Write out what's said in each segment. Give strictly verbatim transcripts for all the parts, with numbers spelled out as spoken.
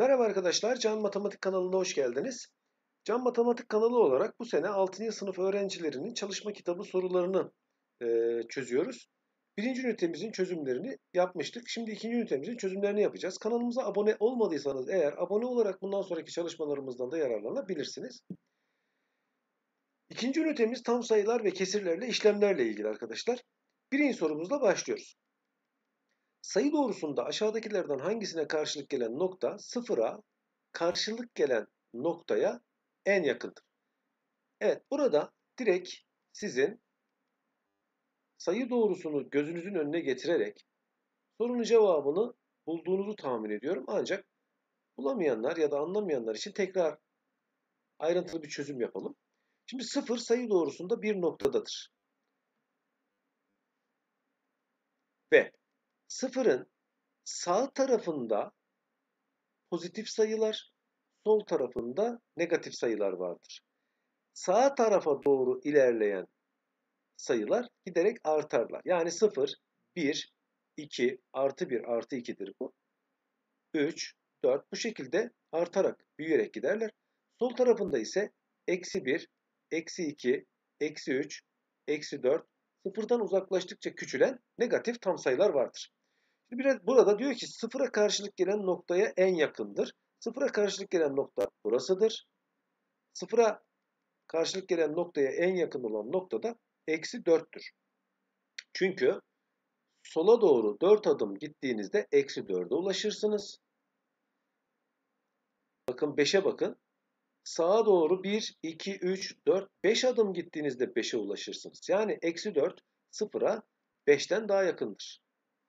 Merhaba arkadaşlar, Can Matematik kanalına hoş geldiniz. Can Matematik kanalı olarak bu sene altıncı sınıf öğrencilerinin çalışma kitabı sorularını e, çözüyoruz. Birinci ünitemizin çözümlerini yapmıştık. Şimdi ikinci ünitemizin çözümlerini yapacağız. Kanalımıza abone olmadıysanız eğer abone olarak bundan sonraki çalışmalarımızdan da yararlanabilirsiniz. İkinci ünitemiz tam sayılar ve kesirlerle işlemlerle ilgili arkadaşlar. Birinci sorumuzla başlıyoruz. Sayı doğrusunda aşağıdakilerden hangisine karşılık gelen nokta sıfıra karşılık gelen noktaya en yakındır? Evet, burada direkt sizin sayı doğrusunu gözünüzün önüne getirerek sorunun cevabını bulduğunuzu tahmin ediyorum. Ancak bulamayanlar ya da anlamayanlar için tekrar ayrıntılı bir çözüm yapalım. Şimdi sıfır sayı doğrusunda bir noktadadır. Ve sıfırın sağ tarafında pozitif sayılar, sol tarafında negatif sayılar vardır. Sağ tarafa doğru ilerleyen sayılar giderek artarlar. Yani sıfır, bir, iki, artı bir, artı ikidir bu. üç, dört bu şekilde artarak, büyüyerek giderler. Sol tarafında ise eksi bir, eksi iki, eksi üç, eksi dört, sıfırdan uzaklaştıkça küçülen negatif tam sayılar vardır. Şimdi biraz burada diyor ki sıfıra karşılık gelen noktaya en yakındır. Sıfıra karşılık gelen nokta burasıdır. Sıfıra karşılık gelen noktaya en yakın olan nokta da eksi dörttür. Çünkü sola doğru dört adım gittiğinizde eksi dörde ulaşırsınız. Bakın beşe bakın. Sağa doğru bir, iki, üç, dört, beş adım gittiğinizde beşe ulaşırsınız. Yani eksi dört sıfıra beşten daha yakındır.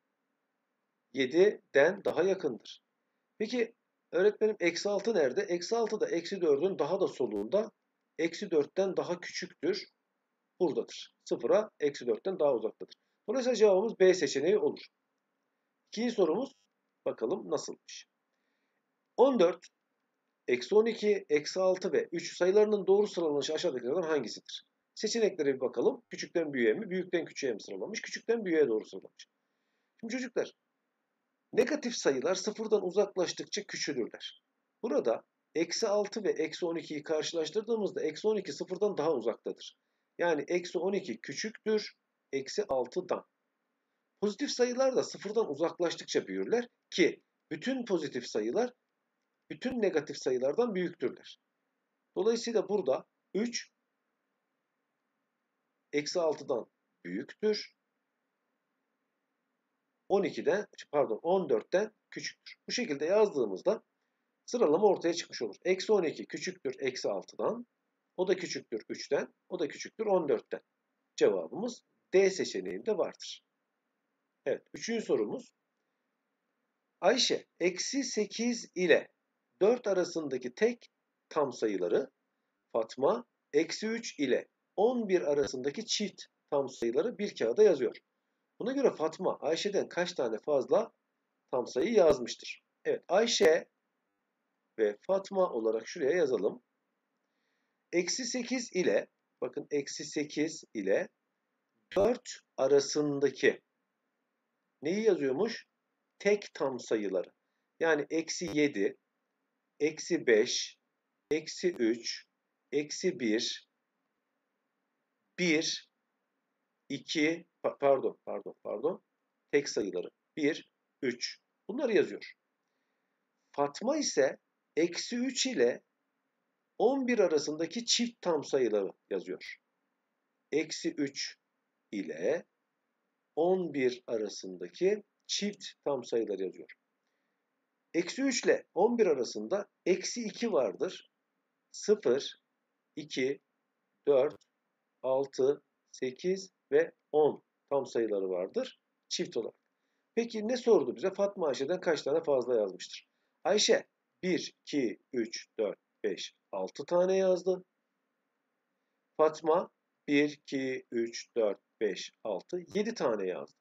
yediden daha yakındır. Peki öğretmenim eksi altı nerede? Eksi altı da eksi dördün daha da solunda. Eksi dörtten daha küçüktür. Buradadır. Sıfıra eksi dörtten daha uzaktadır. Dolayısıyla cevabımız B seçeneği olur. İkinci sorumuz bakalım nasılmış. on dört, eksi on iki, eksi altı ve üç sayılarının doğru sıralanışı aşağıdakilerden hangisidir? Seçeneklere bir bakalım. Küçükten büyüğe mi, büyükten küçüğe mi sıralamış? Küçükten büyüğe doğru sıralamış. Şimdi çocuklar, negatif sayılar sıfırdan uzaklaştıkça küçülürler. Burada eksi altı ve eksi on ikiyi karşılaştırdığımızda eksi on iki sıfırdan daha uzaktadır. Yani eksi on iki küçüktür eksi altıdan. Pozitif sayılar da sıfırdan uzaklaştıkça büyürler ki bütün pozitif sayılar bütün negatif sayılardan büyüktürler. Dolayısıyla burada üç eksi altıdan büyüktür. on ikiden pardon on dörtten küçüktür. Bu şekilde yazdığımızda sıralama ortaya çıkmış olur. Eksi on iki küçüktür eksi altıdan. O da küçüktür üçten. O da küçüktür on dörtten. Cevabımız D seçeneğinde vardır. Evet. Üçüncü sorumuz. Ayşe eksi sekiz ile dört arasındaki tek tam sayıları, Fatma eksi üç ile on bir arasındaki çift tam sayıları bir kağıda yazıyor. Buna göre Fatma Ayşe'den kaç tane fazla tam sayı yazmıştır? Evet, Ayşe ve Fatma olarak şuraya yazalım. Eksi sekiz ile bakın eksi sekiz ile dört arasındaki neyi yazıyormuş? Tek tam sayıları. Yani eksi yedi, eksi beş, eksi üç, eksi bir, bir, iki, pardon, pardon, pardon, tek sayıları. bir, üç. Bunları yazıyor. Fatma ise eksi üç ile on bir arasındaki çift tam sayıları yazıyor. Eksi üç ile on bir arasındaki çift tam sayıları yazıyor. Eksi üç ile on bir arasında eksi iki vardır. sıfır, iki, dört, altı, sekiz ve on tam sayıları vardır çift olarak. Peki ne sordu bize? Fatma Ayşe'den kaç tane fazla yazmıştır? Ayşe bir, iki, üç, dört, beş, altı tane yazdı. Fatma bir, iki, üç, dört, beş, altı, yedi tane yazdı.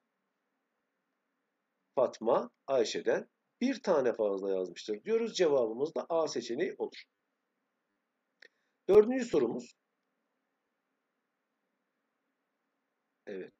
Fatma Ayşe'den bir tane fazla yazmıştır diyoruz. Cevabımız da A seçeneği olur. Dördüncü sorumuz. Evet.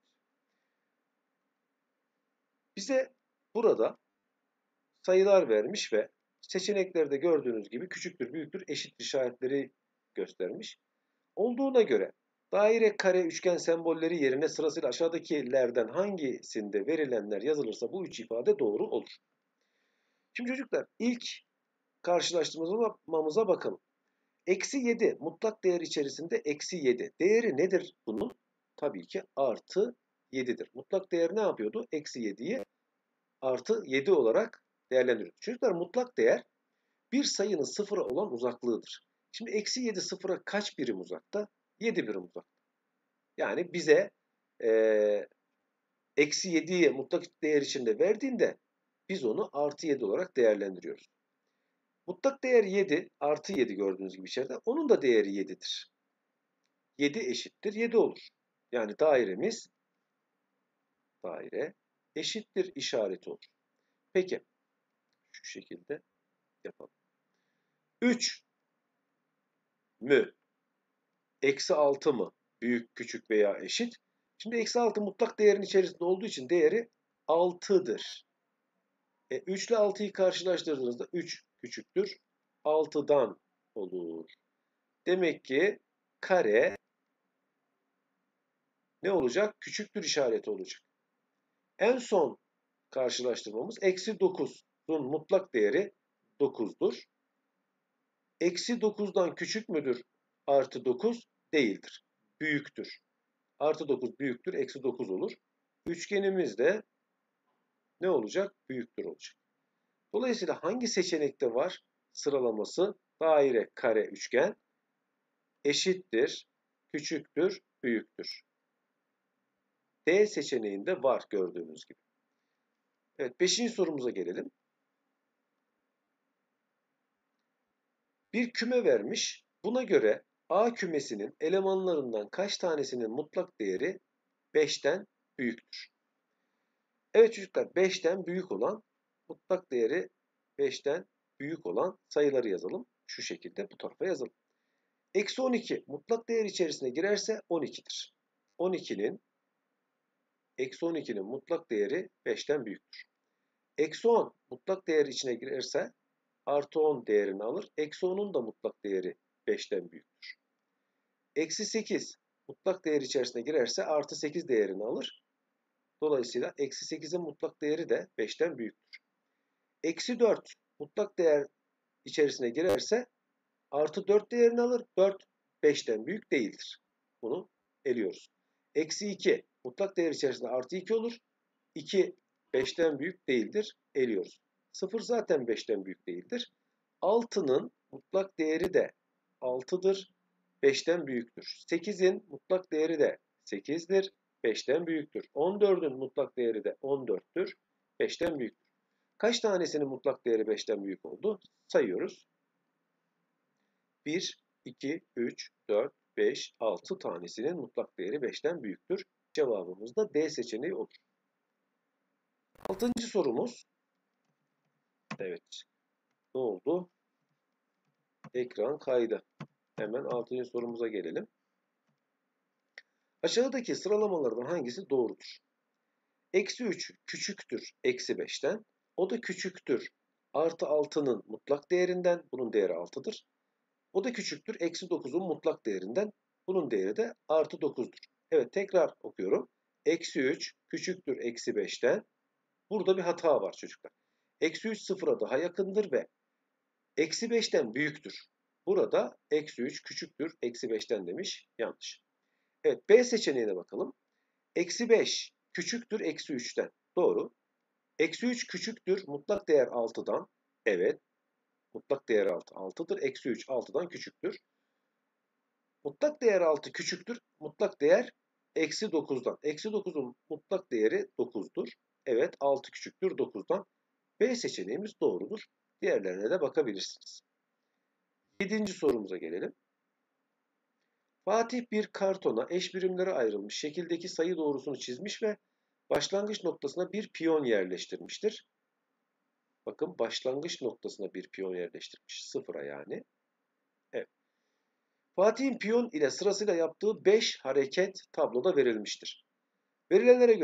Bize burada sayılar vermiş ve Seçeneklerde gördüğünüz gibi küçüktür, büyüktür, eşittir işaretleri göstermiş. Olduğuna göre daire, kare, üçgen sembolleri yerine sırasıyla aşağıdakilerden hangisinde verilenler yazılırsa bu üç ifade doğru olur. Şimdi çocuklar ilk karşılaştırmamıza bakalım. Eksi yedi mutlak değer içerisinde eksi yedi. Değeri nedir bunun? Tabii ki artı yedidir. Mutlak değer ne yapıyordu? Eksi yediyi artı yedi olarak değerlendiriyoruz. Çocuklar mutlak değer bir sayının sıfıra olan uzaklığıdır. Şimdi eksi yedi sıfıra kaç birim uzakta? yedi birim uzakta. Yani bize eksi yediyi mutlak değer içinde verdiğinde biz onu artı yedi olarak değerlendiriyoruz. Mutlak değer yedi, artı yedi gördüğünüz gibi içeride. Onun da değeri yedidir. yedi eşittir yedi olur. Yani dairemiz daire eşittir işareti olur. Peki şu şekilde yapalım. üç mü? Eksi altı mı? Büyük, küçük veya eşit. Şimdi eksi altı mutlak değerin içerisinde olduğu için değeri altıdır. E, üç ile altıyı karşılaştırdığınızda üç küçüktür altıdan olur. Demek ki kare ne olacak? Küçüktür işareti olacak. En son karşılaştırmamız eksi dokuzun mutlak değeri dokuzdur. Eksi dokuzdan küçük müdür artı dokuz? Değildir. Büyüktür. Artı dokuz büyüktür. Eksi dokuz olur. Üçgenimiz de ne olacak? Büyüktür olacak. Dolayısıyla hangi seçenekte var sıralaması? Daire, kare, üçgen eşittir, küçüktür, büyüktür. D seçeneğinde var gördüğünüz gibi. Evet, beşinci sorumuza gelelim. Bir küme vermiş. Buna göre A kümesinin elemanlarından kaç tanesinin mutlak değeri beşten büyüktür? Evet çocuklar, beşten büyük olan, mutlak değeri beşten büyük olan sayıları yazalım. Şu şekilde bu tarafa yazalım. Eksi on iki mutlak değer içerisine girerse on ikidir. on ikinin Eksi on ikinin mutlak değeri beşten büyüktür. Eksi on mutlak değer içine girerse artı on değerini alır. Eksi onun da mutlak değeri beşten büyüktür. Eksi sekiz mutlak değer içerisine girerse artı sekiz değerini alır. Dolayısıyla eksi sekizin mutlak değeri de beşten büyüktür. Eksi dört mutlak değer içerisine girerse artı dört değerini alır. dört beşten büyük değildir. Bunu eliyoruz. Eksi iki mutlak değer içerisinde artı iki olur. iki beşten büyük değildir. Eliyoruz. sıfır zaten beşten büyük değildir. altının mutlak değeri de altıdır. beşten büyüktür. sekizin mutlak değeri de sekizdir. beşten büyüktür. on dördün mutlak değeri de on dörttür. beşten büyüktür. Kaç tanesinin mutlak değeri beşten büyük oldu? Sayıyoruz. bir, iki, üç, dört, beş, altı tanesinin mutlak değeri beşten büyüktür. Cevabımız da D seçeneği olur. Altıncı sorumuz. Evet. Ne oldu? Ekran kaydı. Hemen altıncı sorumuza gelelim. Aşağıdaki sıralamalardan hangisi doğrudur? Eksi üç küçüktür eksi beşten. O da küçüktür artı altının mutlak değerinden. Bunun değeri altıdır. O da küçüktür eksi dokuzun mutlak değerinden. Bunun değeri de artı dokuzdur. Evet tekrar okuyorum. Eksi üç küçüktür eksi beşten. Burada bir hata var çocuklar. Eksi üç sıfıra daha yakındır ve eksi beşten büyüktür. Burada eksi üç küçüktür eksi beşten demiş. Yanlış. Evet B seçeneğine bakalım. Eksi beş küçüktür eksi üçten. Doğru. Eksi üç küçüktür mutlak değer altıdan. Evet. Mutlak değer altı altıdır. Eksi üç altıdan küçüktür. Mutlak değer altı küçüktür. Mutlak değer eksi dokuzdan. Eksi dokuzun mutlak değeri dokuzdur. Evet altı küçüktür dokuzdan. B seçeneğimiz doğrudur. Diğerlerine de bakabilirsiniz. Yedinci sorumuza gelelim. Fatih bir kartona eş birimlere ayrılmış şekildeki sayı doğrusunu çizmiş ve başlangıç noktasına bir piyon yerleştirmiştir. Bakın başlangıç noktasına bir piyon yerleştirmiş. Sıfıra yani. Evet. Fatih'in piyon ile sırasıyla yaptığı beş hareket tabloda verilmiştir. Verilenlere göre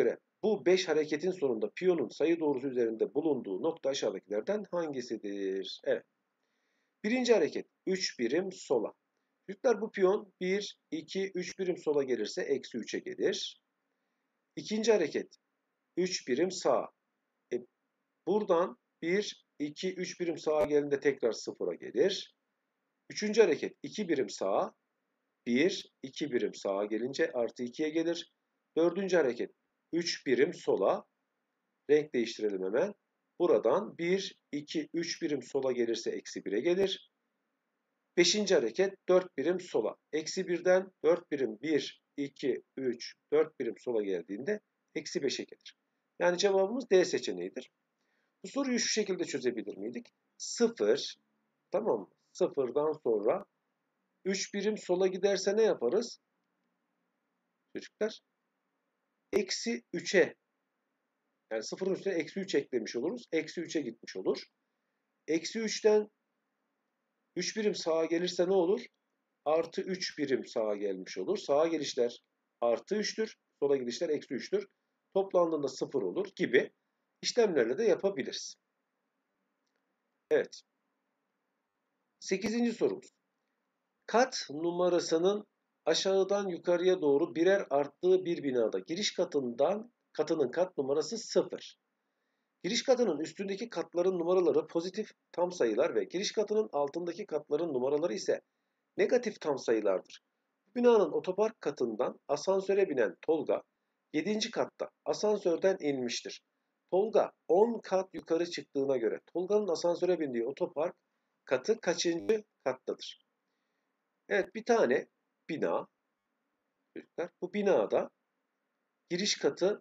Bu beş hareketin sonunda piyonun sayı doğrusu üzerinde bulunduğu nokta aşağıdakilerden hangisidir? Evet. Birinci hareket üç birim sola. Çocuklar bu piyon bir, iki, üç birim sola gelirse eksi üçe gelir. İkinci hareket üç birim sağa. E, buradan bir, iki, üç birim sağa geldiğinde tekrar sıfıra gelir. Üçüncü hareket iki birim sağa. bir, iki birim sağa gelince artı ikiye gelir. Dördüncü hareket üç birim sola. Renk değiştirelim hemen. Buradan bir, iki, üç birim sola gelirse eksi bire gelir. Beşinci hareket dört birim sola. Eksi birden dört birim bir, iki, üç, dört birim sola geldiğinde eksi beşe gelir. Yani cevabımız D seçeneğidir. Bu soruyu şu şekilde çözebilir miydik? sıfır, tamam mı? sıfırdan sonra üç birim sola giderse ne yaparız? Çocuklar, eksi üçe, yani sıfırın üstüne eksi üç eklemiş oluruz. Eksi üçe gitmiş olur. Eksi üçten üç birim sağa gelirse ne olur? Artı üç birim sağa gelmiş olur. Sağa gelişler artı üçtür. Sola gidişler eksi üçtür. Toplandığında sıfır olur gibi işlemlerle de yapabiliriz. Evet. sekizinci sorumuz. Kat numarasının aşağıdan yukarıya doğru birer arttığı bir binada giriş katından katının kat numarası sıfır. Giriş katının üstündeki katların numaraları pozitif tam sayılar ve giriş katının altındaki katların numaraları ise negatif tam sayılardır. Bu binanın otopark katından asansöre binen Tolga yedinci katta asansörden inmiştir. Tolga on kat yukarı çıktığına göre Tolga'nın asansöre bindiği otopark katı kaçıncı kattadır? Evet, bir tane bina. Çocuklar, bu binada giriş katı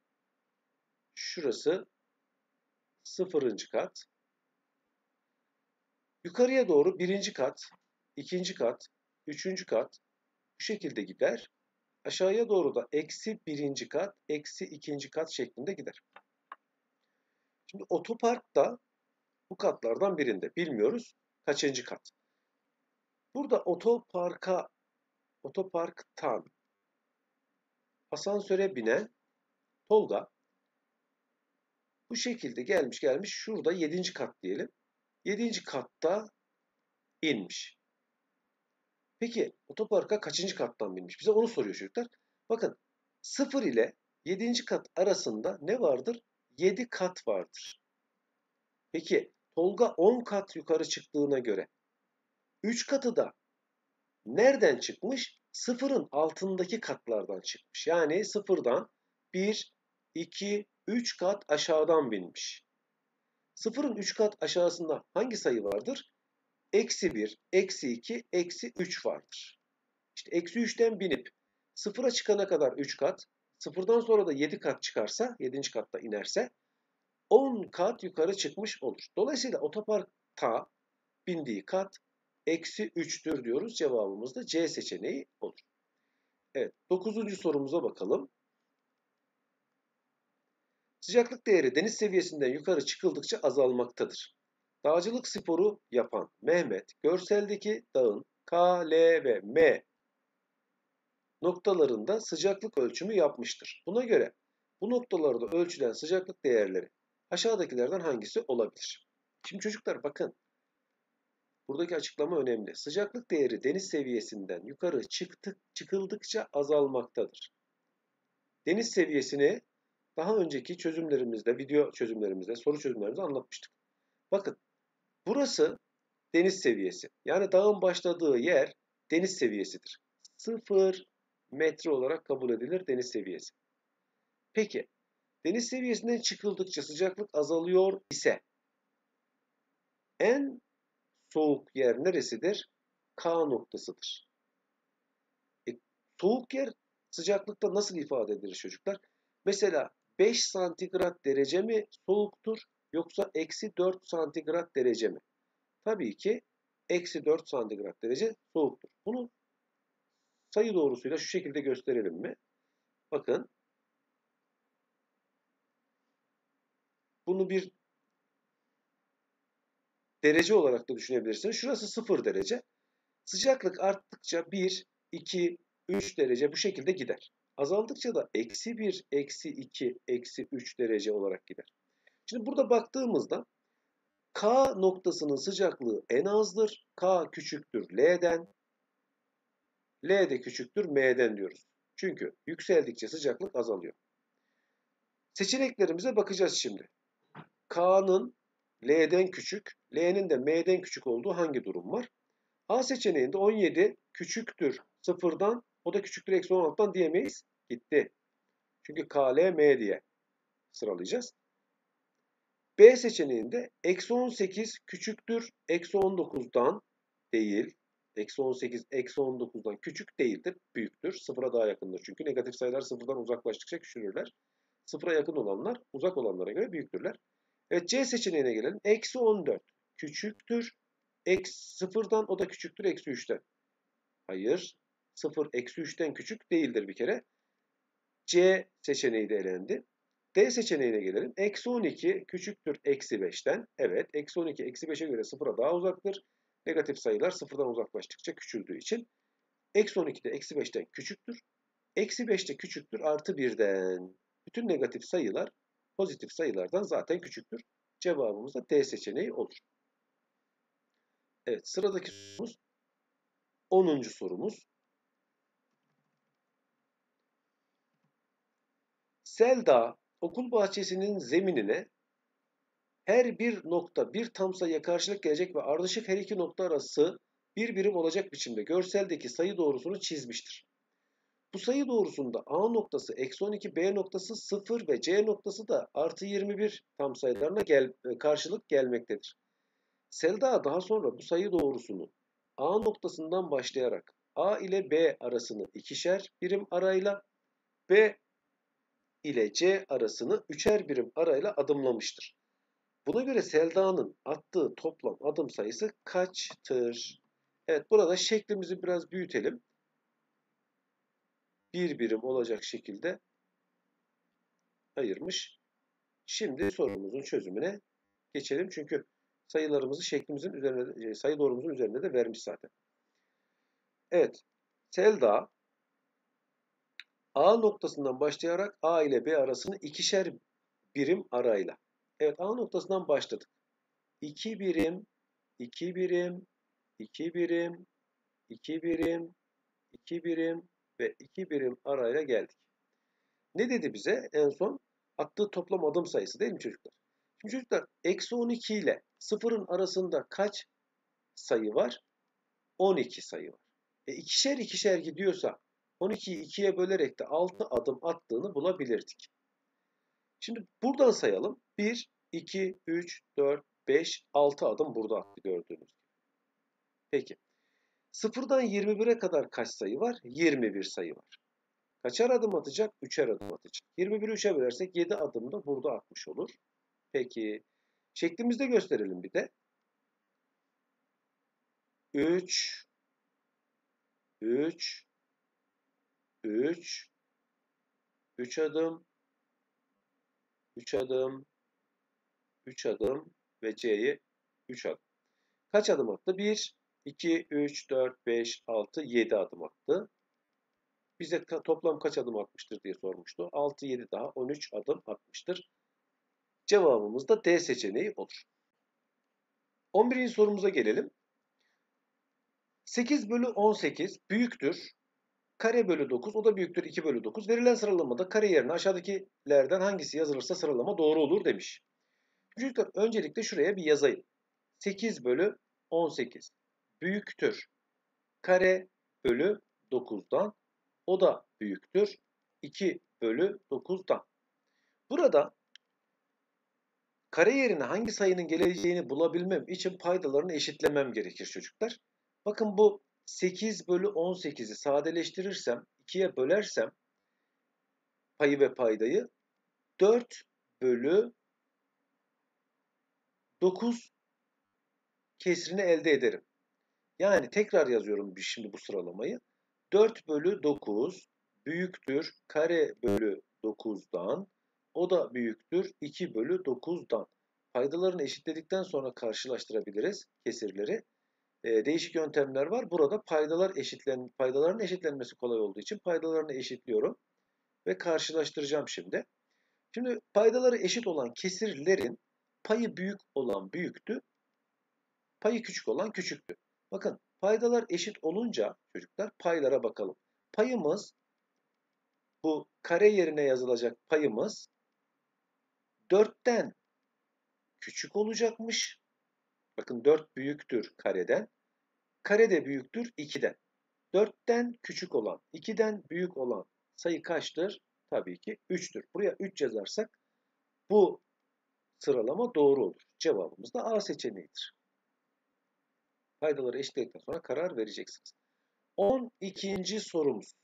şurası sıfırıncı kat. Yukarıya doğru birinci kat, ikinci kat, üçüncü kat bu şekilde gider. Aşağıya doğru da eksi birinci kat, eksi ikinci kat şeklinde gider. Şimdi otopark da bu katlardan birinde. Bilmiyoruz kaçıncı kat. Burada otoparka, otoparktan asansöre binen Tolga bu şekilde gelmiş gelmiş şurada yedinci kat diyelim. yedinci katta inmiş. Peki otoparka kaçıncı kattan binmiş? Bize onu soruyor çocuklar. Bakın sıfır ile yedinci kat arasında ne vardır? yedi kat vardır. Peki Tolga on kat yukarı çıktığına göre üç katı da nereden çıkmış? Sıfırın altındaki katlardan çıkmış. Yani sıfırdan bir, iki, üç kat aşağıdan binmiş. Sıfırın üç kat aşağısında hangi sayı vardır? Eksi bir, eksi iki, eksi üç vardır. İşte eksi üçten binip sıfıra çıkana kadar üç kat, sıfırdan sonra da yedi kat çıkarsa, yedinci katta inerse on kat yukarı çıkmış olur. Dolayısıyla otoparkta bindiği kat eksi üçtür diyoruz. Cevabımız da C seçeneği olur. Evet, dokuzuncu sorumuza bakalım. Sıcaklık değeri deniz seviyesinden yukarı çıkıldıkça azalmaktadır. Dağcılık sporu yapan Mehmet, görseldeki dağın K, L ve M noktalarında sıcaklık ölçümü yapmıştır. Buna göre bu noktalarda ölçülen sıcaklık değerleri aşağıdakilerden hangisi olabilir? Şimdi çocuklar bakın, buradaki açıklama önemli. Sıcaklık değeri deniz seviyesinden yukarı çıktık, çıkıldıkça azalmaktadır. Deniz seviyesini daha önceki çözümlerimizde, video çözümlerimizde, soru çözümlerimizde anlatmıştık. Bakın, burası deniz seviyesi. Yani dağın başladığı yer deniz seviyesidir. Sıfır metre olarak kabul edilir deniz seviyesi. Peki, deniz seviyesinden çıkıldıkça sıcaklık azalıyor ise en soğuk yer neresidir? K noktasıdır. E, soğuk yer sıcaklıkta nasıl ifade edilir çocuklar? Mesela beş santigrat derece mi soğuktur yoksa eksi dört santigrat derece mi? Tabii ki eksi dört santigrat derece soğuktur. Bunu sayı doğrusuyla şu şekilde gösterelim mi? Bakın. Bunu bir derece olarak da düşünebilirsiniz. Şurası sıfır derece. Sıcaklık arttıkça bir, iki, üç derece bu şekilde gider. Azaldıkça da eksi bir, eksi iki, eksi üç derece olarak gider. Şimdi burada baktığımızda K noktasının sıcaklığı en azdır. K küçüktür L'den. L de küçüktür M'den diyoruz. Çünkü yükseldikçe sıcaklık azalıyor. Seçeneklerimize bakacağız şimdi. K'nın L'den küçük, L'nin de M'den küçük olduğu hangi durum var? A seçeneğinde on yedi küçüktür sıfırdan, o da küçüktür eksi on altıdan diyemeyiz. Gitti. Çünkü K, L, M diye sıralayacağız. B seçeneğinde eksi on sekiz küçüktür eksi on dokuzdan değil. Eksi on sekiz eksi on dokuzdan küçük değildir, büyüktür. Sıfıra daha yakındır çünkü negatif sayılar sıfırdan uzaklaştıkça küçülürler. Sıfıra yakın olanlar uzak olanlara göre büyüktürler. Evet, C seçeneğine gelelim. Eksi on dört küçüktür. Eksi sıfırdan, o da küçüktür eksi üçten. Hayır. sıfır eksi üçten küçük değildir bir kere. C seçeneği de elendi. D seçeneğine gelelim. Eksi on iki küçüktür eksi beşten. Evet. Eksi on iki eksi beşe göre sıfıra daha uzaktır. Negatif sayılar sıfırdan uzaklaştıkça küçüldüğü için. Eksi on iki de eksi beşten küçüktür. Eksi beş de küçüktür artı birden. Bütün negatif sayılar pozitif sayılardan zaten küçüktür. Cevabımız da D seçeneği olur. Evet, sıradaki sorumuz onuncu sorumuz. Selda okul bahçesinin zeminine her bir nokta bir tam sayıya karşılık gelecek ve ardışık her iki nokta arası bir birim olacak biçimde görseldeki sayı doğrusunu çizmiştir. Bu sayı doğrusunda A noktası eksi on iki, B noktası sıfır ve C noktası da artı yirmi bir tam sayılarına gel, karşılık gelmektedir. Selda daha sonra bu sayı doğrusunu A noktasından başlayarak A ile B arasını ikişer birim arayla, B ile C arasını üçer birim arayla adımlamıştır. Buna göre Selda'nın attığı toplam adım sayısı kaçtır? Evet, burada şeklimizi biraz büyütelim. Bir birim olacak şekilde ayırmış. Şimdi sorumuzun çözümüne geçelim. Çünkü sayılarımızı şeklimizin üzerine, sayı doğrumuzun üzerinde de vermiş zaten. Evet, Selda A noktasından başlayarak A ile B arasını ikişer birim arayla. Evet, A noktasından başladık. iki birim, iki birim, iki birim, iki birim, iki birim ve iki birim arayla geldik. Ne dedi bize? En son attığı toplam adım sayısı değil mi çocuklar? Şimdi çocuklar eksi on iki ile sıfırın arasında kaç sayı var? on iki sayı var. E ikişer ikişer gidiyorsa on ikiyi ikiye bölerek de altı adım attığını bulabilirdik. Şimdi buradan sayalım. bir, iki, üç, dört, beş, altı adım burada attı gördüğünüz gibi. Peki. sıfırdan yirmi bire kadar kaç sayı var? yirmi bir sayı var. Kaçar adım atacak? üçer adım atacak. yirmi biri üçe bölersek yedi adım da burada atmış olur. Peki. Şeklimizde gösterelim bir de. üç, üç, üç, üç adım, üç adım, üç adım ve C'ye üç adım. Kaç adım attı? bir, iki, üç, dört, beş, altı, yedi adım attı. Bize toplam kaç adım atmıştır diye sormuştu. altı, yedi daha on üç adım atmıştır. Cevabımız da D seçeneği olur. on birinci sorumuza gelelim. sekiz bölü on sekiz büyüktür. Kare bölü dokuz, o da büyüktür iki bölü dokuz. Verilen sıralamada kare yerine aşağıdakilerden hangisi yazılırsa sıralama doğru olur demiş. Çocuklar öncelikle şuraya bir yazayım. sekiz bölü on sekiz büyüktür. Kare bölü dokuzdan, o da büyüktür iki bölü dokuzdan. Burada kare yerine hangi sayının geleceğini bulabilmem için paydalarını eşitlemem gerekir çocuklar. Bakın bu sekiz bölü on sekizi sadeleştirirsem, ikiye bölersem payı ve paydayı dört bölü dokuz kesrini elde ederim. Yani tekrar yazıyorum şimdi bu sıralamayı. dört bölü dokuz büyüktür kare bölü dokuzdan, o da büyüktür iki bölü dokuzdan. Paydalarını eşitledikten sonra karşılaştırabiliriz kesirleri. Ee, değişik yöntemler var. Burada paydalar eşitlen, paydaların eşitlenmesi kolay olduğu için paydalarını eşitliyorum. ve karşılaştıracağım şimdi. Şimdi paydaları eşit olan kesirlerin payı büyük olan büyüktü, payı küçük olan küçüktü. Bakın paydalar eşit olunca çocuklar paylara bakalım. Payımız, bu kare yerine yazılacak payımız dörtten küçük olacakmış. Bakın dört büyüktür kareden. Kare de büyüktür ikiden. dörtten küçük olan, ikiden büyük olan sayı kaçtır? Tabii ki üçtür. Buraya üç yazarsak bu sıralama doğru olur. Cevabımız da A seçeneğidir. Paydaları eşitledikten sonra karar vereceksiniz. on ikinci sorumuz.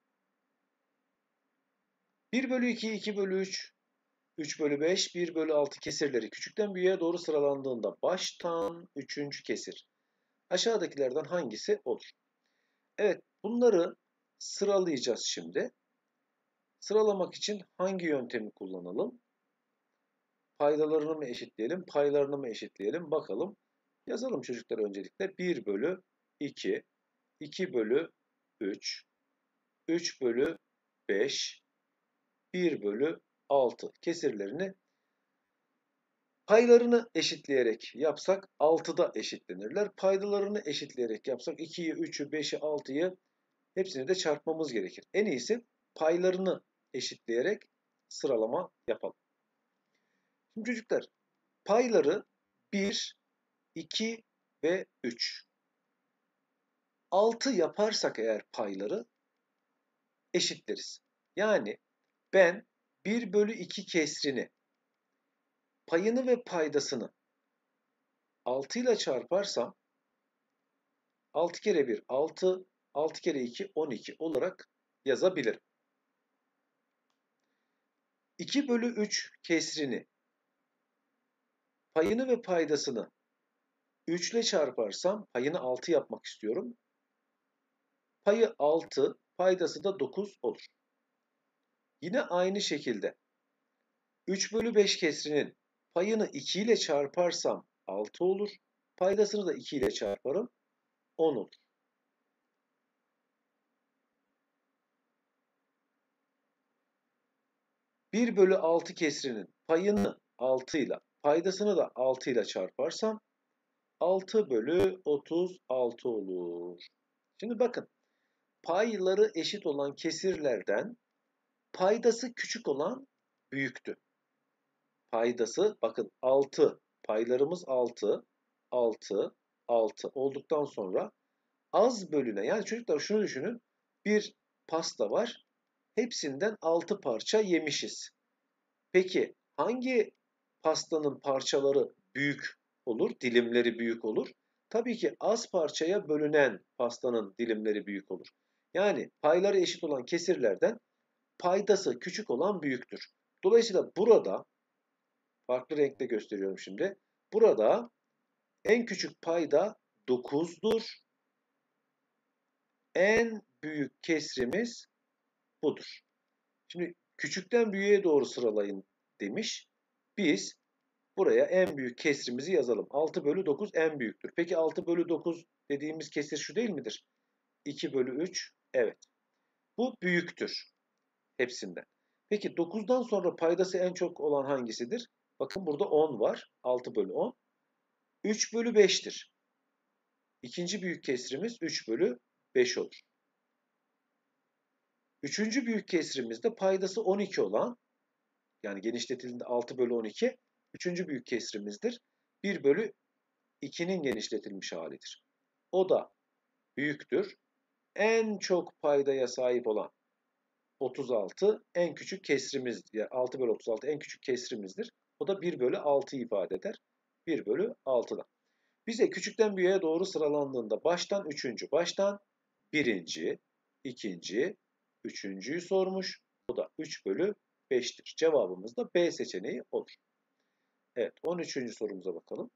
bir bölü iki, iki bölü üç, üç bölü beş, bir bölü altı kesirleri küçükten büyüğe doğru sıralandığında baştan üçüncü kesir aşağıdakilerden hangisi olur? Evet, bunları sıralayacağız şimdi. Sıralamak için hangi yöntemi kullanalım? Paydalarını mı eşitleyelim, paylarını mı eşitleyelim? Bakalım. Yazalım çocuklar öncelikle. bir bölü iki, iki bölü üç, üç bölü beş, bir bölü altı kesirlerini paylarını eşitleyerek yapsak altıda eşitlenirler. Paydalarını eşitleyerek yapsak ikiyi, üçü, beşi, altıyı hepsini de çarpmamız gerekir. En iyisi paylarını eşitleyerek sıralama yapalım. Şimdi çocuklar payları bir, iki ve üç. altı yaparsak eğer payları eşitleriz. Yani ben bir bölü iki kesrini, payını ve paydasını altı ile çarparsam altı kere bir altı, altı kere iki on iki olarak yazabilirim. iki bölü üç kesrini, payını ve paydasını üç ile çarparsam payını altı yapmak istiyorum. Payı altı, paydası da dokuz olur. Yine aynı şekilde üç bölü beş kesrinin payını iki ile çarparsam altı olur. Paydasını da iki ile çarparım. on olur. bir bölü altı kesrinin payını altı ile, paydasını da altı ile çarparsam altı bölü otuz altı olur. Şimdi bakın, payları eşit olan kesirlerden paydası küçük olan büyüktü. Paydası bakın altı, paylarımız altı, altı, altı olduktan sonra az bölüne, yani çocuklar şunu düşünün, bir pasta var, hepsinden altı parça yemişiz. Peki hangi pastanın parçaları büyük olur, dilimleri büyük olur? Tabii ki az parçaya bölünen pastanın dilimleri büyük olur. Yani payları eşit olan kesirlerden paydası küçük olan büyüktür. Dolayısıyla burada, farklı renkte gösteriyorum şimdi, burada en küçük payda dokuzdur. En büyük kesrimiz budur. Şimdi küçükten büyüğe doğru sıralayın demiş. Biz buraya en büyük kesrimizi yazalım. altı bölü dokuz en büyüktür. Peki altı bölü dokuz dediğimiz kesir şu değil midir? iki bölü üç. Evet. Bu büyüktür hepsinden. Peki dokuzdan sonra paydası en çok olan hangisidir? Bakın burada on var. altı bölü on. üç bölü beş'tir. İkinci büyük kesrimiz üç bölü beş olur. Üçüncü büyük kesrimizde paydası on iki olan, yani genişletildiğinde altı bölü on iki, üçüncü büyük kesrimizdir. bir bölü iki'nin genişletilmiş halidir. O da büyüktür. En çok paydaya sahip olan otuz altı en küçük kesrimiz, yani altı bölü otuz altı en küçük kesrimizdir. O da bir bölü altı'yı ifade eder. bir bölü altı'dan. Bize küçükten büyüğe doğru sıralandığında baştan üçüncü, baştan birinci, ikinci, üçüncüyü sormuş. O da üç bölü beş'tir. Cevabımız da B seçeneği olur. Evet, on üçüncü sorumuza bakalım.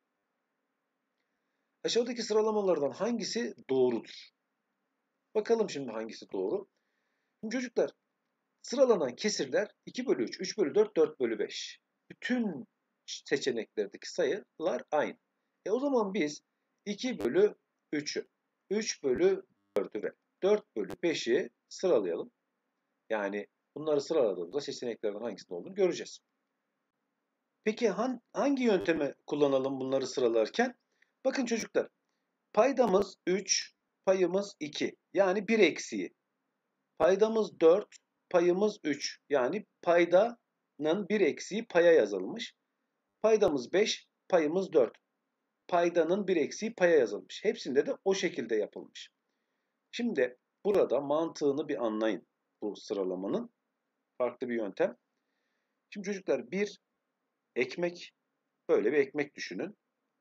Aşağıdaki sıralamalardan hangisi doğrudur? Bakalım şimdi hangisi doğru. Şimdi çocuklar, sıralanan kesirler iki bölü üç, üç bölü dört, dört bölü beş. Bütün seçeneklerdeki sayılar aynı. E o zaman biz iki bölü üç'ü, üç bölü dört'ü ve dört bölü beş'i sıralayalım. Yani Bunları sıraladığımızda seçeneklerden hangisinde olduğunu göreceğiz. Peki hangi yöntemi kullanalım bunları sıralarken? Bakın çocuklar, paydamız üç, payımız iki. Yani bir eksiği. Paydamız dört, payımız üç. Yani paydanın bir eksiği paya yazılmış. Paydamız beş, payımız dört. Paydanın bir eksiği paya yazılmış. Hepsinde de o şekilde yapılmış. Şimdi burada mantığını bir anlayın bu sıralamanın. Farklı bir yöntem. Şimdi çocuklar bir ekmek, böyle bir ekmek düşünün.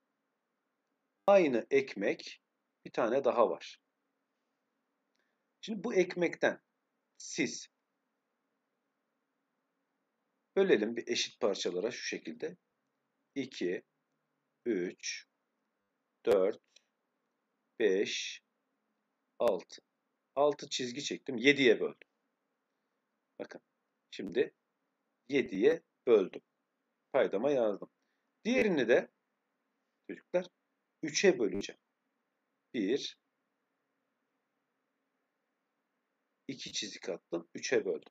Aynı ekmek bir tane daha var. Şimdi bu ekmekten siz bölelim bir eşit parçalara şu şekilde. iki, üç, dört, beş, altı. altı çizgi çektim. yediye böldüm. Bakın. Şimdi yediye böldüm. Paydama yazdım. Diğerini de çocuklar üçe böleceğim. bir, iki çizik attım. üçe böldüm.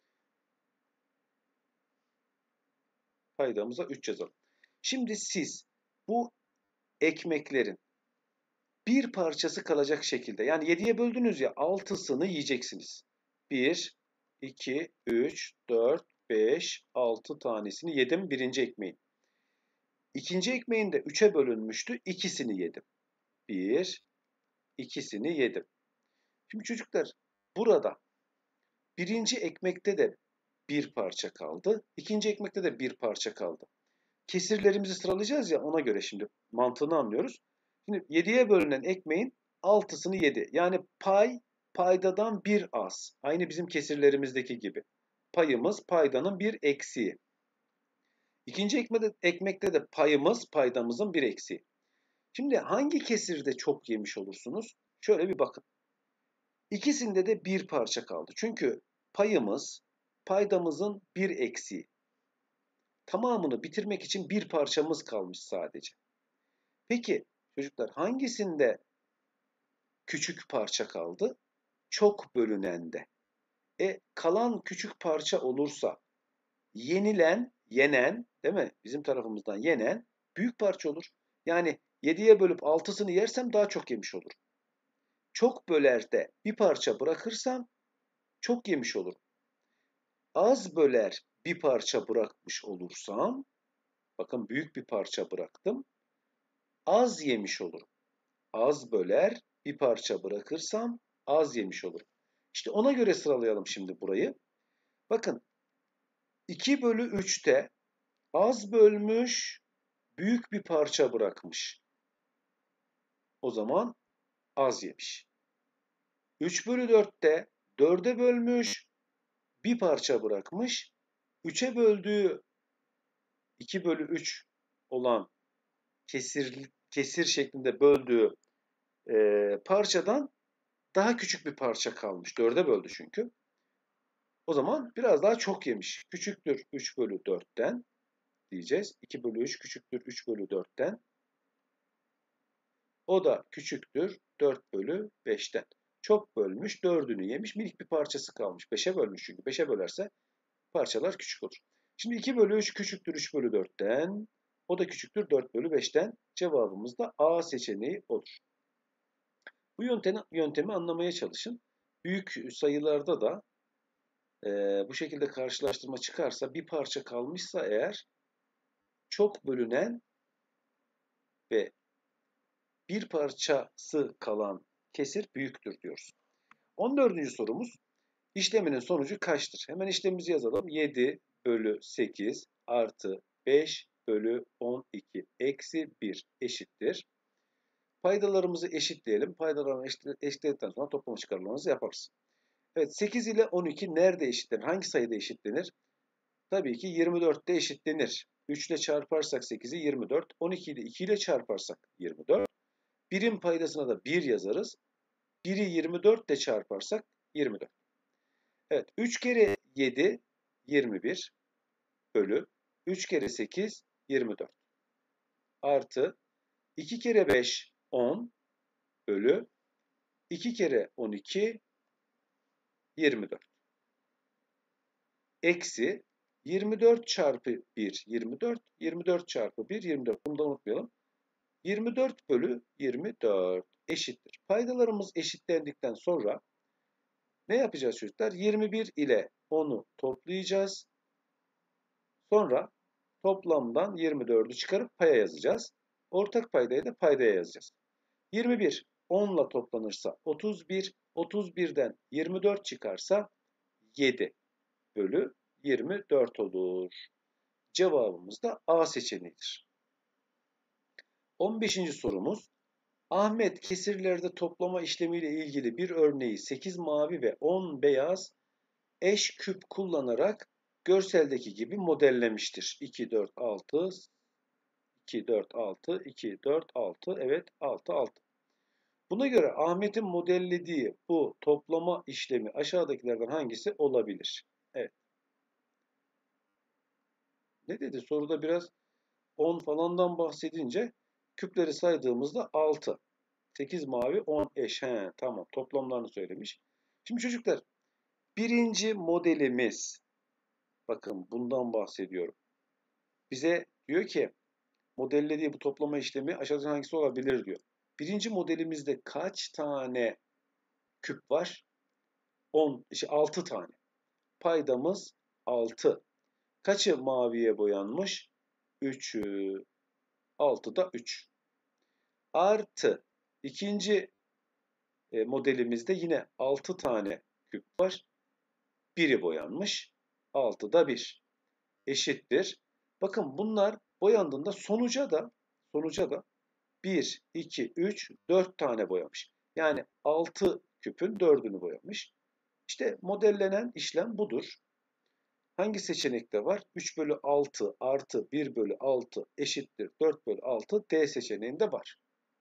Paydamıza üç yazalım. Şimdi siz bu ekmeklerin bir parçası kalacak şekilde, yani yediye böldünüz ya, altısını yiyeceksiniz. bir, iki, üç, dört, beş, altı tanesini yedim birinci ekmeğin. İkinci ekmeğin de üçe bölünmüştü. ikisini yedim. bir, ikisini yedim. Şimdi çocuklar burada birinci ekmekte de bir parça kaldı. İkinci ekmekte de bir parça kaldı. Kesirlerimizi sıralayacağız ya, ona göre şimdi mantığını anlıyoruz. Şimdi yediye bölünen ekmeğin altısını yedi. Yani pay paydadan bir az. Aynı bizim kesirlerimizdeki gibi. Payımız paydanın bir eksiği. İkinci ekmekte, ekmekte de payımız paydamızın bir eksiği. Şimdi hangi kesirde çok yemiş olursunuz? Şöyle bir bakın. İkisinde de bir parça kaldı. Çünkü payımız paydamızın bir eksiği. Tamamını bitirmek için bir parçamız kalmış sadece. Peki çocuklar hangisinde küçük parça kaldı? Çok bölünende. E kalan küçük parça olursa yenilen, yenen, değil mi? Bizim tarafımızdan yenen büyük parça olur. Yani yediye bölüp altısını yersem daha çok yemiş olurum. Çok böler de bir parça bırakırsam çok yemiş olurum. Az böler bir parça bırakmış olursam, bakın büyük bir parça bıraktım, az yemiş olurum. Az böler bir parça bırakırsam az yemiş olurum. İşte ona göre sıralayalım şimdi burayı. Bakın iki bölü üçte az bölmüş, büyük bir parça bırakmış. O zaman az yemiş. üç bölü dörtte dörde bölmüş, bir parça bırakmış. üçe böldüğü iki bölü üç olan kesir, kesir şeklinde böldüğü e, parçadan daha küçük bir parça kalmış. dörde böldü çünkü. O zaman biraz daha çok yemiş. Küçüktür üç bölü dörtten diyeceğiz. iki bölü üç küçüktür üç bölü dörtten. O da küçüktür dört bölü beşten. Çok bölmüş, dördünü yemiş, minik bir parçası kalmış. beşe bölmüş çünkü. beşe bölerse parçalar küçük olur. Şimdi iki bölü üç küçüktür üç bölü dörtten. O da küçüktür dört bölü beşten. Cevabımız da A seçeneği olur. Bu yöntemi, yöntemi anlamaya çalışın. Büyük sayılarda da e, bu şekilde karşılaştırma çıkarsa, bir parça kalmışsa eğer, çok bölünen ve bir parçası kalan kesir büyüktür diyoruz. on dördüncü sorumuz, işleminin sonucu kaçtır? Hemen işlemimizi yazalım. yedi bölü sekiz artı beş bölü on iki eksi bir eşittir. Paydalarımızı eşitleyelim. Paydalarını eşitledikten sonra toplama çıkarmalarımızı yaparız. Evet, sekiz ile on iki nerede eşitlenir? Hangi sayıda eşitlenir? Tabii ki yirmi dörtte eşitlenir. üç ile çarparsak sekizi yirmi dört. on ikiyi de iki ile çarparsak yirmi dört. birin paydasına da bir yazarız. biri yirmi dört ile çarparsak yirmi dört. Evet, üç kere yedi yirmi bir bölü üç kere sekiz yirmi dört. Artı iki kere beş on bölü iki kere on iki yirmi dört. eksi yirmi dört çarpı bir yirmi dört. yirmi dört çarpı bir yirmi dört. Bunu da unutmayalım. yirmi dört bölü yirmi dört eşittir. Paydalarımız eşitlendikten sonra ne yapacağız çocuklar? yirmi bir ile onu toplayacağız. Sonra toplamdan yirmi dördü çıkarıp paya yazacağız. Ortak paydayı da paydaya yazacağız. yirmi bir on ile toplanırsa otuz bir, otuz birden yirmi dört çıkarsa yedi bölü yirmi dört olur. Cevabımız da A seçeneğidir. on beşinci sorumuz. Ahmet kesirlerde toplama işlemiyle ilgili bir örneği sekiz mavi ve on beyaz eş küp kullanarak görseldeki gibi modellemiştir. iki, dört, altı, iki, dört, altı, iki, dört, altı, evet altı, altı. Buna göre Ahmet'in modellediği bu toplama işlemi aşağıdakilerden hangisi olabilir? Evet. Ne dedi? Soruda biraz on falandan bahsedince küpleri saydığımızda altı. sekiz mavi, on eş. He, tamam. Toplamlarını söylemiş. Şimdi çocuklar, birinci modelimiz, bakın bundan bahsediyorum. Bize diyor ki modellediği bu toplama işlemi aşağıda hangisi olabilir diyor. Birinci modelimizde kaç tane küp var? on, işte altı tane. Paydamız altı. Kaçı maviye boyanmış? üçü. altıda üç. Artı ikinci e, modelimizde yine altı tane küp var. biri boyanmış. altıda bir. Eşittir. Bakın bunlar boyandığında sonuca da sonuca da bir, iki, üç, dört tane boyamış. Yani altı küpün dördünü boyamış. İşte modellenen işlem budur. Hangi seçenekte var? üç bölü altı artı bir bölü altı eşittir dört bölü altı D seçeneğinde var.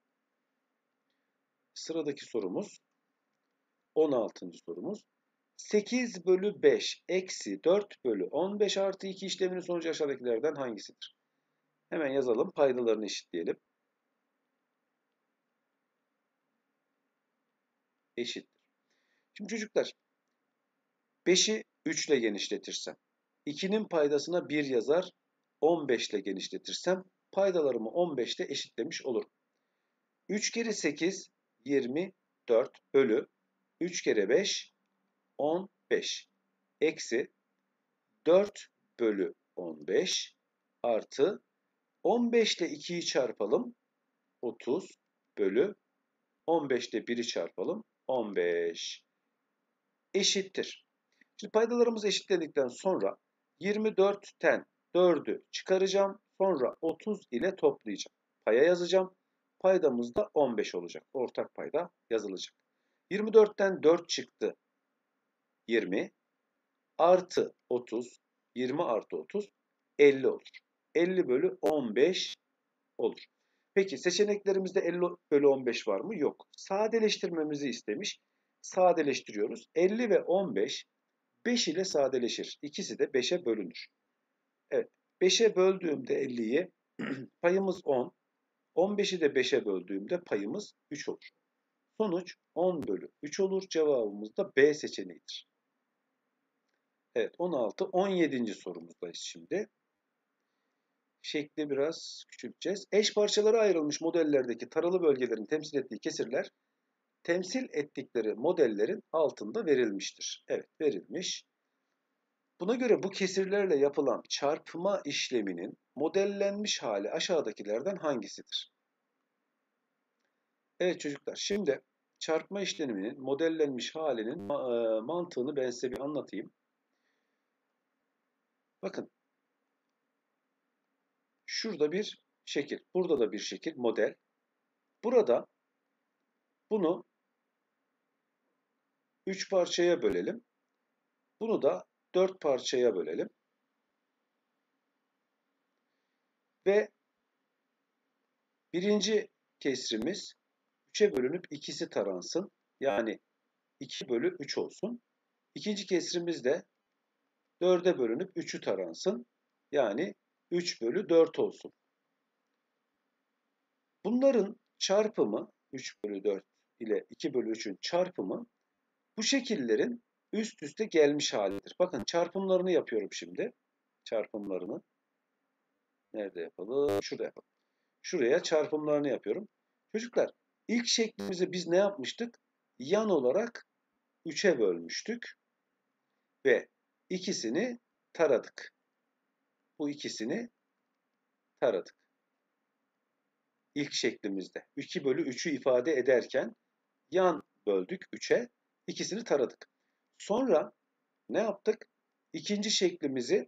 Sıradaki sorumuz on altıncı sorumuz. sekiz bölü beş eksi dört bölü on beş artı iki işleminin sonucu aşağıdakilerden hangisidir? Hemen yazalım. Paydalarını eşitleyelim. Eşittir. Şimdi çocuklar beşi üç ile genişletirsem, ikinin paydasına bir yazar, on beş ile genişletirsem paydalarımı on beş ile eşitlemiş olurum. üç kere sekiz, yirmi dört bölü üç kere beş, on beş. Eksi dört bölü on beş artı on beş ile ikiyi çarpalım. otuz bölü on beş ile biri çarpalım. on beş. Eşittir. Şimdi paydalarımız eşitlendikten sonra yirmi dörtten dördü çıkaracağım. Sonra otuz ile toplayacağım. Paya yazacağım. Paydamız da on beş olacak. Ortak payda yazılacak. yirmi dörtten dört çıktı. yirmi artı otuz. yirmi artı otuz. elli olur. elli bölü on beş olur. Peki seçeneklerimizde elli bölü on beş var mı? Yok. Sadeleştirmemizi istemiş. Sadeleştiriyoruz. elli ve on beş beş ile sadeleşir. İkisi de beşe bölünür. Evet. beşe böldüğümde elliyi payımız on. on beşi de beşe böldüğümde payımız üç olur. Sonuç on bölü üç olur. Cevabımız da B seçeneğidir. Evet, on altı on yedinci sorumuzdayız şimdi. Şekli biraz küçülteceğiz. Eş parçalara ayrılmış modellerdeki taralı bölgelerin temsil ettiği kesirler temsil ettikleri modellerin altında verilmiştir. Evet, verilmiş. Buna göre bu kesirlerle yapılan çarpma işleminin modellenmiş hali aşağıdakilerden hangisidir? Evet çocuklar, şimdi çarpma işleminin modellenmiş halinin mantığını ben size bir anlatayım. Bakın, şurada bir şekil, burada da bir şekil, model. Burada bunu üç parçaya bölelim. Bunu da dört parçaya bölelim. Ve birinci kesrimiz üçe bölünüp ikisi taransın. Yani iki bölü üç olsun. İkinci kesrimiz de dörde bölünüp üçü taransın. Yani üç bölü dört olsun. Bunların çarpımı üç bölü dört ile iki bölü üçün çarpımı bu şekillerin üst üste gelmiş halidir. Bakın çarpımlarını yapıyorum şimdi. Çarpımlarını. Nerede yapalım? Şurada yapalım. Şuraya çarpımlarını yapıyorum. Çocuklar, ilk şeklimizi biz ne yapmıştık? Yan olarak üçe bölmüştük ve ikisini taradık. Bu ikisini taradık. İlk şeklimizde iki bölü üçü ifade ederken yan böldük üçe, ikisini taradık. Sonra ne yaptık? İkinci şeklimizi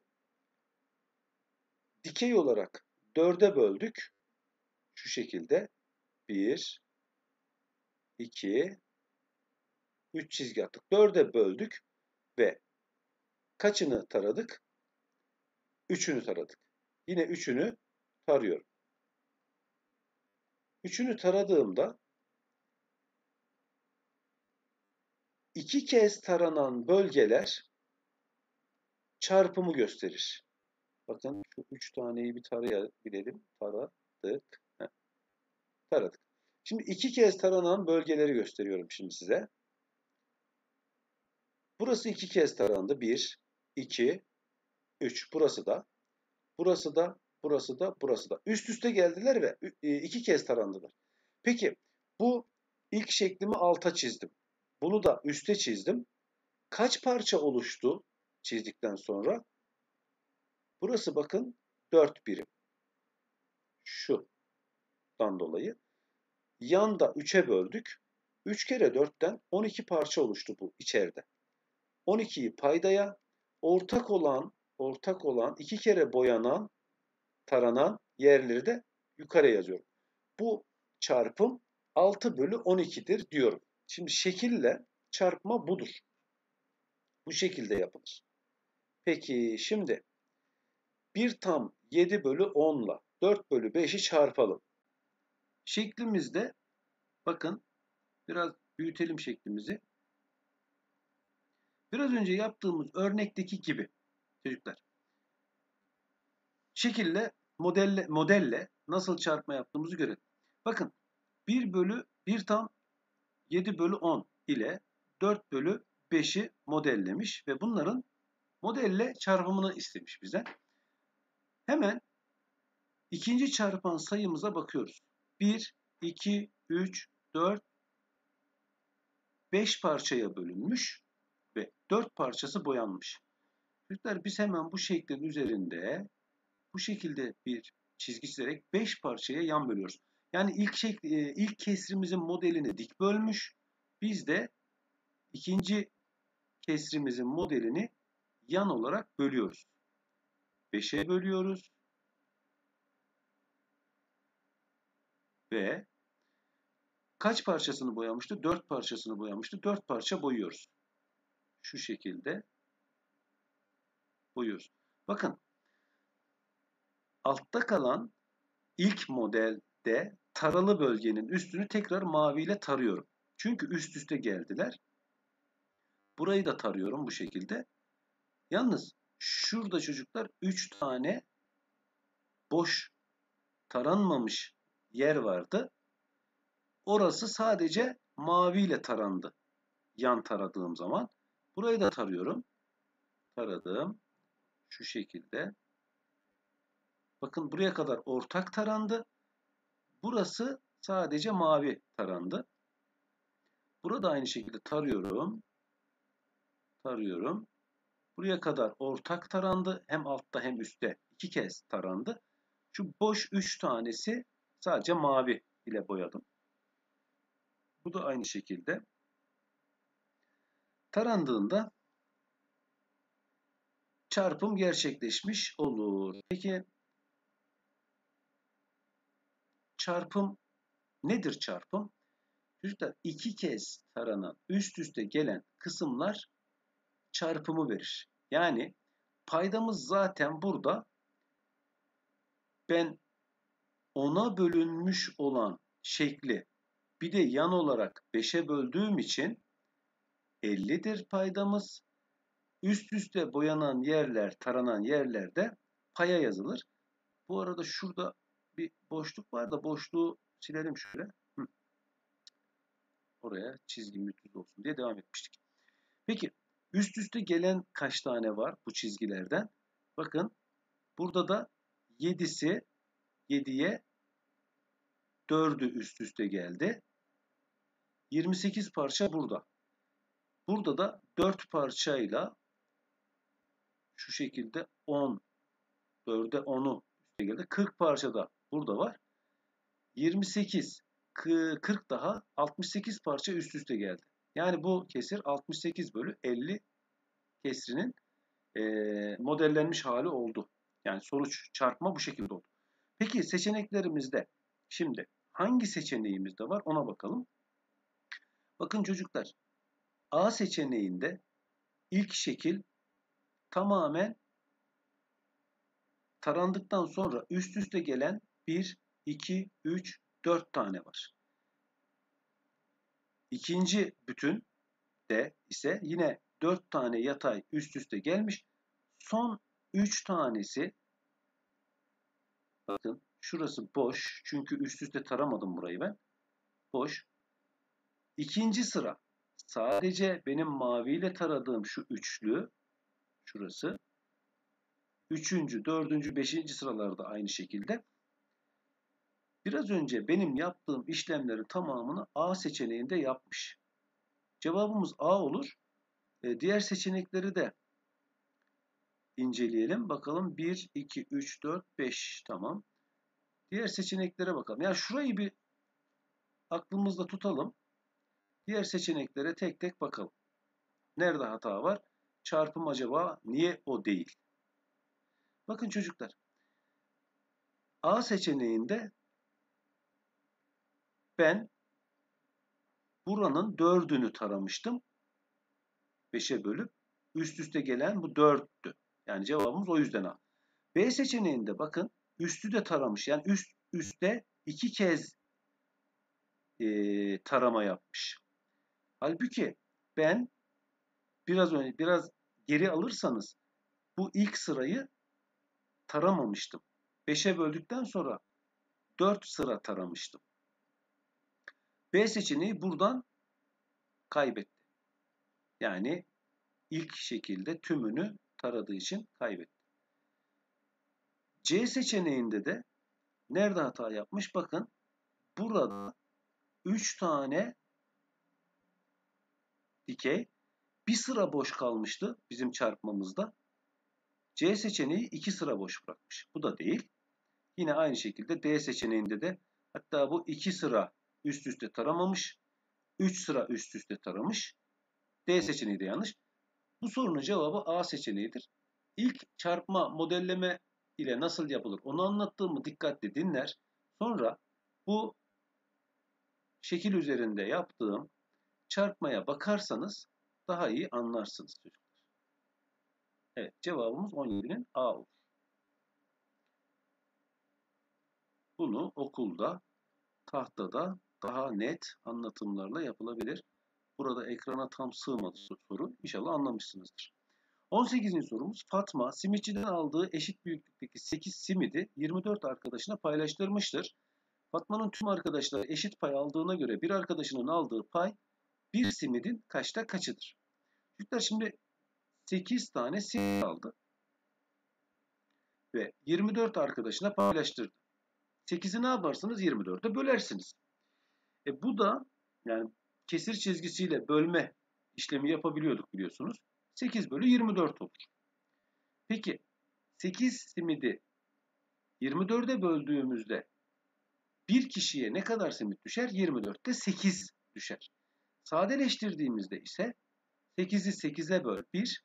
dikey olarak dörde böldük. Şu şekilde bir, iki, üç çizgi attık. dörde böldük ve kaçını taradık? üçünü taradık. Yine üçünü tarıyorum. üçünü taradığımda iki kez taranan bölgeler çarpımı gösterir. Bakın şu üç taneyi bir tarayabilelim. Taradık. Heh. Taradık. Şimdi iki kez taranan bölgeleri gösteriyorum şimdi size. Burası iki kez tarandı. bir, iki, üç. Burası da. Burası da. Burası da. Burası da. Üst üste geldiler ve iki kez tarandılar. Peki bu ilk şeklimi alta çizdim. Bunu da üste çizdim. Kaç parça oluştu çizdikten sonra? Burası bakın dört birim. Şudan dolayı. Yanda üçe böldük. üç kere dörtten on iki parça oluştu bu içeride. on ikiyi paydaya, ortak olan ortak olan iki kere boyanan, taranan yerleri de yukarı yazıyorum. Bu çarpım altı bölü on iki'dir diyorum. Şimdi şekille çarpma budur. Bu şekilde yapılır. Peki şimdi bir tam yedi bölü on ile dört bölü beşi çarpalım. Şeklimizde bakın biraz büyütelim şeklimizi. Biraz önce yaptığımız örnekteki gibi çocuklar. Şekille, modelle, modelle nasıl çarpma yaptığımızı görelim. Bakın bir bölü bir tam yedi bölü on ile dört bölü beşi modellemiş ve bunların modelle çarpımını istemiş bize. Hemen ikinci çarpan sayımıza bakıyoruz. bir, iki, üç, dört, beş parçaya bölünmüş ve dört parçası boyanmış. Çocuklar biz hemen bu şeklin üzerinde bu şekilde bir çizgi çizerek beş parçaya yan bölüyoruz. Yani ilk şekli, ilk kesrimizin modelini dik bölmüş. Biz de ikinci kesrimizin modelini yan olarak bölüyoruz. beşe bölüyoruz. Ve kaç parçasını boyamıştı? dört parçasını boyamıştı. dört parça boyuyoruz. Şu şekilde boyuyoruz. Bakın altta kalan ilk modelde taralı bölgenin üstünü tekrar maviyle tarıyorum. Çünkü üst üste geldiler. Burayı da tarıyorum bu şekilde. Yalnız şurada çocuklar üç tane boş taranmamış yer vardı. Orası sadece maviyle tarandı. Yan taradığım zaman. Burayı da tarıyorum. Taradım. Şu şekilde. Bakın buraya kadar ortak tarandı. Burası sadece mavi tarandı. Burada aynı şekilde tarıyorum. Tarıyorum. Buraya kadar ortak tarandı. Hem altta hem üstte iki kez tarandı. Şu boş üç tanesi sadece mavi ile boyadım. Bu da aynı şekilde. Tarandığında çarpım gerçekleşmiş olur. Peki çarpım nedir çarpım? Çocuklar iki kez taranan üst üste gelen kısımlar çarpımı verir. Yani paydamız zaten burada ben ona bölünmüş olan şekli bir de yan olarak beşe böldüğüm için ellidir paydamız. Üst üste boyanan yerler, taranan yerlerde paya yazılır. Bu arada şurada bir boşluk var da boşluğu silelim şöyle. Hı. Oraya çizgim düz olsun diye devam etmiştik. Peki Üst üste gelen kaç tane var bu çizgilerden? Bakın burada da yedisi yediye dördü üst üste geldi. yirmi sekiz parça burada. Burada da dört parçayla şu şekilde on, dörde onu üste geldi. kırk parça da burada var. yirmi sekiz, kırk daha altmış sekiz parça üst üste geldi. Yani bu kesir altmış sekiz bölü elli kesrinin e, modellenmiş hali oldu. Yani sonuç çarpma bu şekilde oldu. Peki seçeneklerimizde şimdi hangi seçeneğimizde var ona bakalım. Bakın çocuklar, A seçeneğinde ilk şekil tamamen tarandıktan sonra üst üste gelen bir, iki, üç, dört tane var. İkinci bütün de ise yine dört tane yatay üst üste gelmiş. Son üç tanesi, bakın şurası boş çünkü üst üste taramadım burayı ben. Boş. İkinci sıra sadece benim maviyle taradığım şu üçlü, şurası. Üçüncü, dördüncü, beşinci sıralarda aynı şekilde. Biraz önce benim yaptığım işlemlerin tamamını A seçeneğinde yapmış. Cevabımız A olur. E, diğer seçenekleri de inceleyelim. Bakalım bir, iki, üç, dört, beş. Tamam. Diğer seçeneklere bakalım. Yani şurayı bir aklımızda tutalım. Diğer seçeneklere tek tek bakalım. Nerede hata var? Çarpım acaba niye o değil? Bakın çocuklar. A seçeneğinde ben buranın dördünü taramıştım. beşe bölüp üst üste gelen bu dörttü. Yani cevabımız o yüzden A. B seçeneğinde bakın üstü de taramış. Yani üst üstte iki kez e, tarama yapmış. Halbuki ben biraz önce biraz geri alırsanız bu ilk sırayı taramamıştım. beşe böldükten sonra dört sıra taramıştım. B seçeneği buradan kaybetti. Yani ilk şekilde tümünü taradığı için kaybetti. C seçeneğinde de nerede hata yapmış? Bakın burada üç tane dikey, bir sıra boş kalmıştı bizim çarpmamızda. C seçeneği iki sıra boş bırakmış. Bu da değil. Yine aynı şekilde D seçeneğinde de hatta bu iki sıra üst üste taramamış. üç sıra üst üste taramış. D seçeneği de yanlış. Bu sorunun cevabı A seçeneğidir. İlk çarpma modelleme ile nasıl yapılır onu anlattığımı dikkatle dinler. Sonra bu şekil üzerinde yaptığım çarpmaya bakarsanız daha iyi anlarsınız çocuklar. Evet, cevabımız on yedinin A olur. Bunu okulda, tahtada daha net anlatımlarla yapılabilir. Burada ekrana tam sığmadı soru. İnşallah anlamışsınızdır. on sekizinci sorumuz. Fatma simitçiden aldığı eşit büyüklükteki sekiz simidi yirmi dört arkadaşına paylaştırmıştır. Fatma'nın tüm arkadaşları eşit pay aldığına göre bir arkadaşının aldığı pay bir simidin kaçta kaçıdır? Çocuklar şimdi sekiz tane simit aldı ve yirmi dört arkadaşına paylaştırdı. sekizi ne yaparsınız? yirmi dörde bölersiniz. E bu da yani kesir çizgisiyle bölme işlemi yapabiliyorduk biliyorsunuz. sekiz bölü yirmi dört olur. Peki sekiz simidi yirmi dörde böldüğümüzde bir kişiye ne kadar simit düşer? yirmi dörtte sekiz düşer. Sadeleştirdiğimizde ise sekizi sekize böl bir.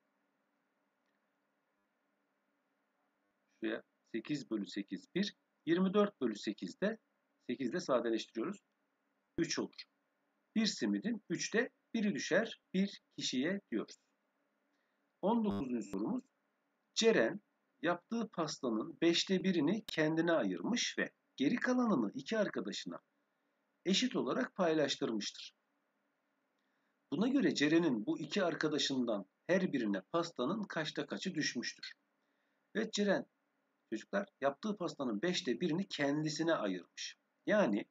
Şuraya sekiz bölü sekiz bir. yirmi dört bölü sekizde sekizde sadeleştiriyoruz. üç olur. Bir simidin üçte biri düşer bir kişiye diyoruz. on dokuzuncu sorumuz. Ceren yaptığı pastanın beşte birini kendine ayırmış ve geri kalanını iki arkadaşına eşit olarak paylaştırmıştır. Buna göre Ceren'in bu iki arkadaşından her birine pastanın kaçta kaçı düşmüştür? Evet Ceren çocuklar yaptığı pastanın beşte birini kendisine ayırmış. Yani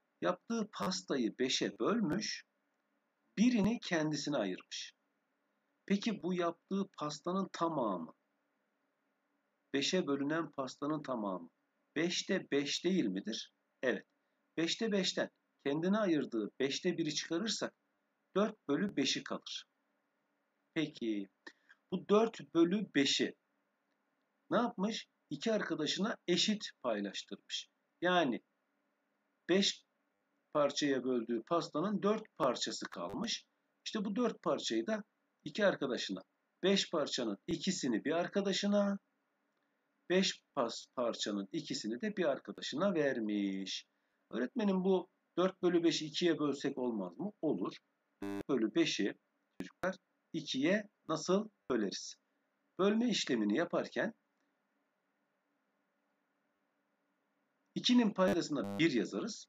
yaptığı pastayı beşe bölmüş, birini kendisine ayırmış. Peki bu yaptığı pastanın tamamı, beşe bölünen pastanın tamamı beşte beş değil midir? Evet. beşte beşten kendine ayırdığı beşte biri çıkarırsak dört bölü beşi kalır. Peki bu dört bölü beşi ne yapmış? İki arkadaşına eşit paylaştırmış. Yani beş parçaya böldüğü pastanın dört parçası kalmış. İşte bu dört parçayı da iki arkadaşına, beş parçanın ikisini bir arkadaşına, beş parçanın ikisini de bir arkadaşına vermiş. Öğretmenim bu dört bölü beşi ikiye bölsek olmaz mı? Olur. dört bölü beşi çocuklar ikiye nasıl böleriz? Bölme işlemini yaparken ikinin paydasına bir yazarız.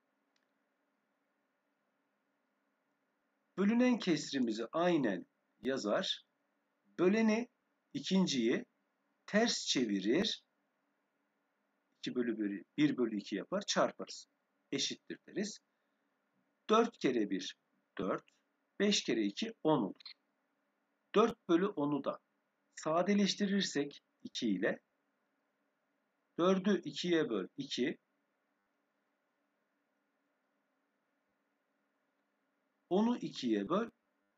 Bölünen kesrimizi aynen yazar. Böleni, ikinciyi ters çevirir. iki bölü bir bölü iki yapar. Çarparız. Eşittir deriz. dört kere bir dört. beş kere iki on olur. dört bölü onu da sadeleştirirsek iki ile dördü ikiye böl iki. onu ikiye böl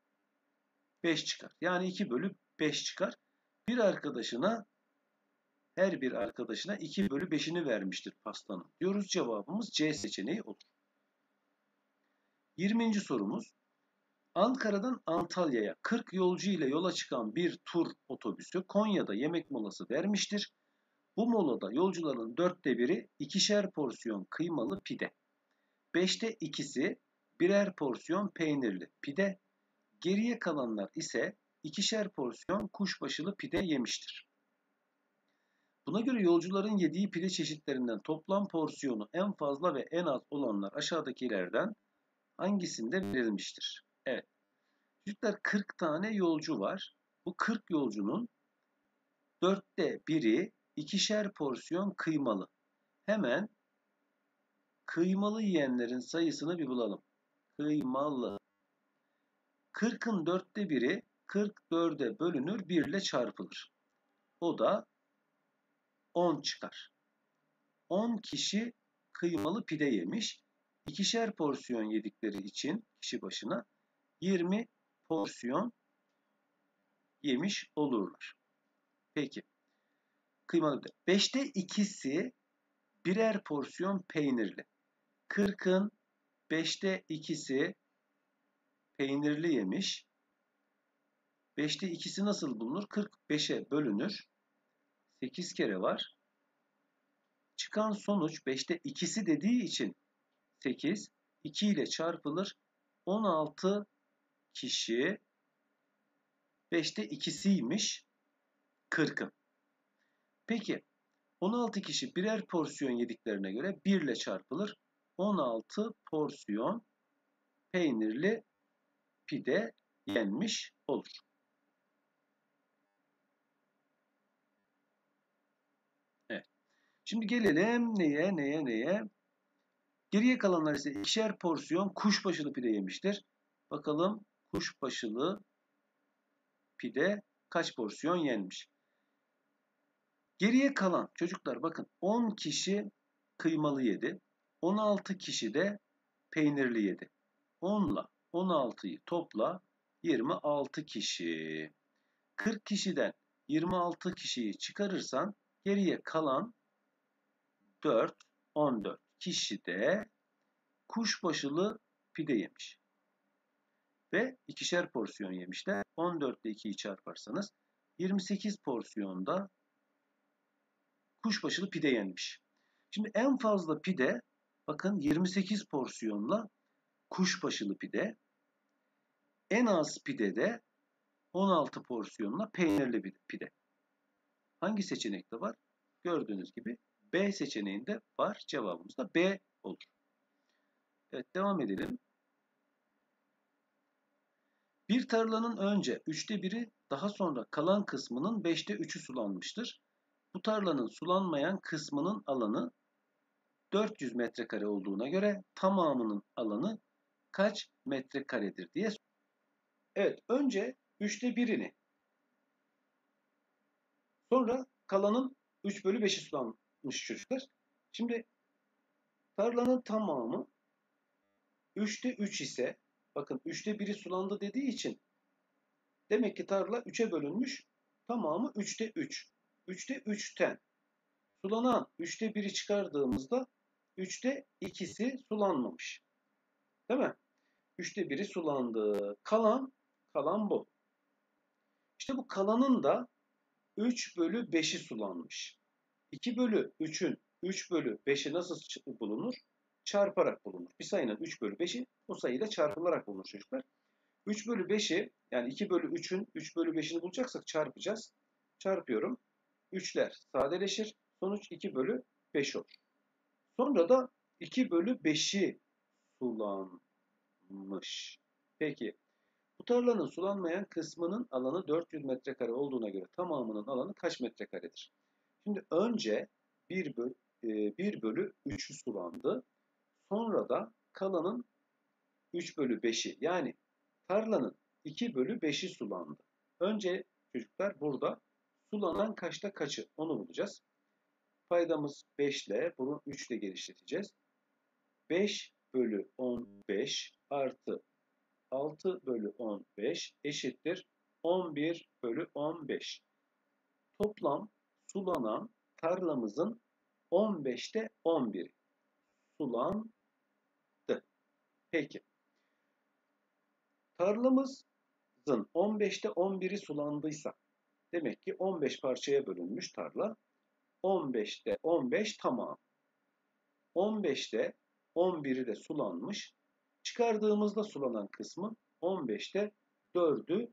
beş çıkar. Yani iki bölü beş çıkar. Bir arkadaşına her bir arkadaşına iki bölü beşini vermiştir pastanın. Diyoruz cevabımız C seçeneği olur. yirminci sorumuz. Ankara'dan Antalya'ya kırk yolcu ile yola çıkan bir tur otobüsü Konya'da yemek molası vermiştir. Bu molada yolcuların dörtte biri ikişer porsiyon kıymalı pide. Beşte ikisi birer porsiyon peynirli pide. Geriye kalanlar ise ikişer porsiyon kuşbaşılı pide yemiştir. Buna göre yolcuların yediği pide çeşitlerinden toplam porsiyonu en fazla ve en az olanlar aşağıdakilerden hangisinde verilmiştir? Evet. Çocuklar kırk tane yolcu var. Bu kırk yolcunun dörtte biri ikişer porsiyon kıymalı. Hemen kıymalı yiyenlerin sayısını bir bulalım. Kıymalı. kırkın dörtte biri kırk dörde bölünür bir ile çarpılır. O da on çıkar. on kişi kıymalı pide yemiş. İkişer porsiyon yedikleri için kişi başına yirmi porsiyon yemiş olurlar. Peki. Kıymalı pide. beşte ikisi birer porsiyon peynirli. kırkın beşte ikisi peynirli yemiş. beşte ikisi nasıl bulunur? kırk beşe bölünür. sekiz kere var. Çıkan sonuç beşte ikisi dediği için sekiz, iki ile çarpılır. on altı kişi beşte ikisiymiş kırkın. Peki on altı kişi birer porsiyon yediklerine göre bir ile çarpılır. on altı porsiyon peynirli pide yenmiş olur. Evet. Şimdi gelelim neye neye neye? Geriye kalanlar ise ikişer porsiyon kuşbaşılı pide yemiştir. Bakalım kuşbaşılı pide kaç porsiyon yenmiş? Geriye kalan çocuklar bakın on kişi kıymalı yedi. on altı kişi de peynirli yedi. on ile on altıyı topla yirmi altı kişi. kırk kişiden yirmi altı kişiyi çıkarırsan geriye kalan dört, on dört kişi de kuşbaşılı pide yemiş. Ve ikişer porsiyon yemişler. on dört ile ikiyi çarparsanız yirmi sekiz porsiyonda kuşbaşılı pide yenmiş. Şimdi en fazla pide bakın yirmi sekiz porsiyonla kuşbaşılı pide. En az pide de on altı porsiyonla peynirli pide. Hangi seçenekte var? Gördüğünüz gibi B seçeneğinde var. Cevabımız da B olur. Evet devam edelim. Bir tarlanın önce üçte biri daha sonra kalan kısmının beşte üçü sulanmıştır. Bu tarlanın sulanmayan kısmının alanı dört yüz metrekare olduğuna göre tamamının alanı kaç metrekaredir diye. Evet önce üçte birini. Sonra kalanın üç bölü beşi sulanmış çocuklar. Şimdi tarlanın tamamı üçte üç ise, bakın üçte biri sulandı dediği için demek ki tarla üçe bölünmüş. Tamamı üçte üç. üçte üçten sulanan üçte biri çıkardığımızda üçte ikisi sulanmamış. Değil mi? üçte biri sulandı. Kalan, kalan bu. İşte bu kalanın da üç bölü beşi sulanmış. iki bölü üçün üç bölü beşi nasıl bulunur? Çarparak bulunur. Bir sayının üç bölü beşi o sayıyla çarpılarak bulunur çocuklar. üç bölü beşi yani iki bölü üçün üç bölü beşini bulacaksak çarpacağız. Çarpıyorum. üçler sadeleşir. Sonuç iki bölü beş olur. Sonra da iki bölü beşi sulanmış. Peki bu tarlanın sulanmayan kısmının alanı dört yüz metrekare olduğuna göre tamamının alanı kaç metrekaredir? Şimdi önce bir bölü, bir bölü üçü sulandı. Sonra da kalanın üç bölü beşi yani tarlanın iki bölü beşi sulandı. Önce çocuklar burada sulanan kaçta kaçı onu bulacağız. Paydamız beş ile bunu üç ile genişleteceğiz. beş bölü on beş artı altı bölü on beş eşittir on bir bölü on beş. Toplam sulanan tarlamızın on beşte on biri sulandı. Peki. Tarlamızın on beşte on biri sulandıysa demek ki on beş parçaya bölünmüş tarla. on beşte on beş tamam. on beşte on biri de sulanmış. Çıkardığımızda sulanan kısmı on beşte dördü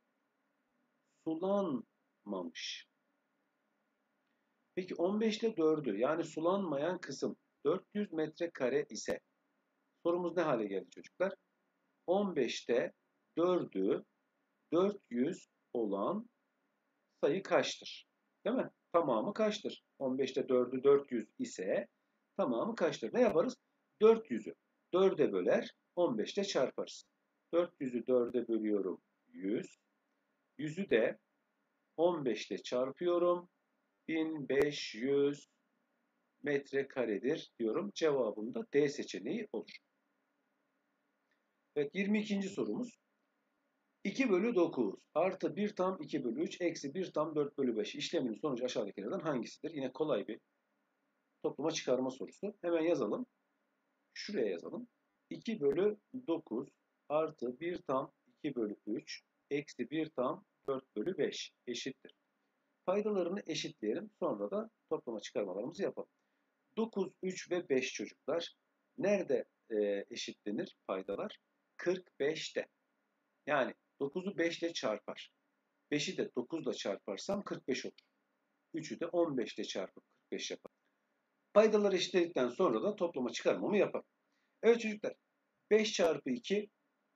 sulanmamış. Peki on beşte dördü yani sulanmayan kısım dört yüz metrekare ise sorumuz ne hale geldi çocuklar? on beşte dördü dört yüz olan sayı kaçtır? Değil mi? Tamamı kaçtır? on beşte dördü dört yüz ise tamamı kaçtır? Ne yaparız? dört yüzü dörde böler, on beşte çarparız. dört yüzü dörde bölüyorum yüz. yüzü de on beşte çarpıyorum. bin beş yüz metrekaredir diyorum. Cevabım da D seçeneği olur. Evet, yirmi ikinci sorumuz. iki bölü dokuz artı bir tam iki bölü üç eksi bir tam dört bölü beş işleminin sonucu aşağıdakilerden hangisidir? Yine kolay bir toplama çıkarma sorusu. Hemen yazalım. Şuraya yazalım. iki bölü dokuz artı bir tam iki bölü üç eksi bir tam dört bölü beş eşittir. Paydalarını eşitleyelim. Sonra da toplama çıkarmalarımızı yapalım. dokuz, üç ve beş çocuklar. Nerede e, eşitlenir paydalar? kırk beşte. Yani dokuzu beş ile çarpar. beşi de dokuz ile çarparsam kırk beş olur. üçü de on beş ile çarpıp kırk beş yapar. Paydaları eşitledikten sonra da toplama çıkarmamı yapar. Evet çocuklar. beş çarpı iki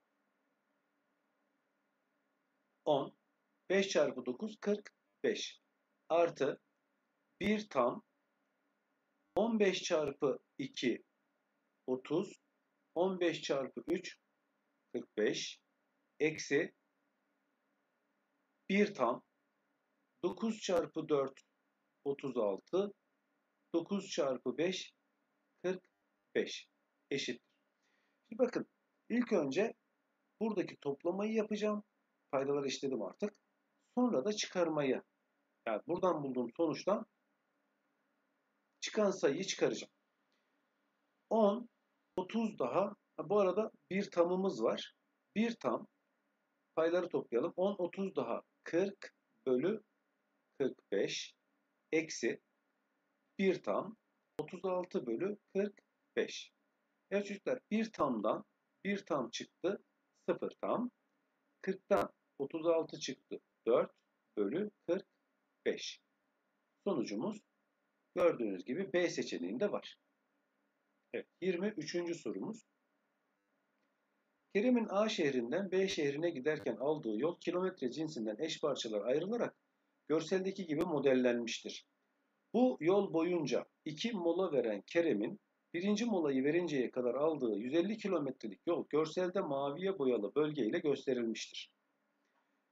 on. beş çarpı dokuz kırk beş. Artı bir tam on beş çarpı iki otuz. on beş çarpı üç kırk beş. Eksi bir tam dokuz çarpı dört otuz altı. dokuz çarpı beş kırk beş eşittir. Şimdi bakın ilk önce buradaki toplamayı yapacağım. Paydaları eşitledim artık. Sonra da çıkarmayı. Yani buradan bulduğum sonuçtan çıkan sayıyı çıkaracağım. on, otuz daha. Bu arada bir tamımız var. bir tam. Payları toplayalım. on, otuz daha kırk bölü kırk beş. Eksi bir tam. otuz altı bölü kırk beş. Evet çocuklar bir tamdan bir tam çıktı. sıfır tam. kırktan otuz altı çıktı. dört bölü kırk beş. Sonucumuz gördüğünüz gibi B seçeneğinde var. Evet, yirmi üçüncü sorumuz. Kerem'in A şehrinden B şehrine giderken aldığı yol kilometre cinsinden eş parçalar ayrılarak görseldeki gibi modellenmiştir. Bu yol boyunca iki mola veren Kerem'in birinci molayı verinceye kadar aldığı yüz elli kilometrelik yol görselde maviye boyalı bölge ile gösterilmiştir.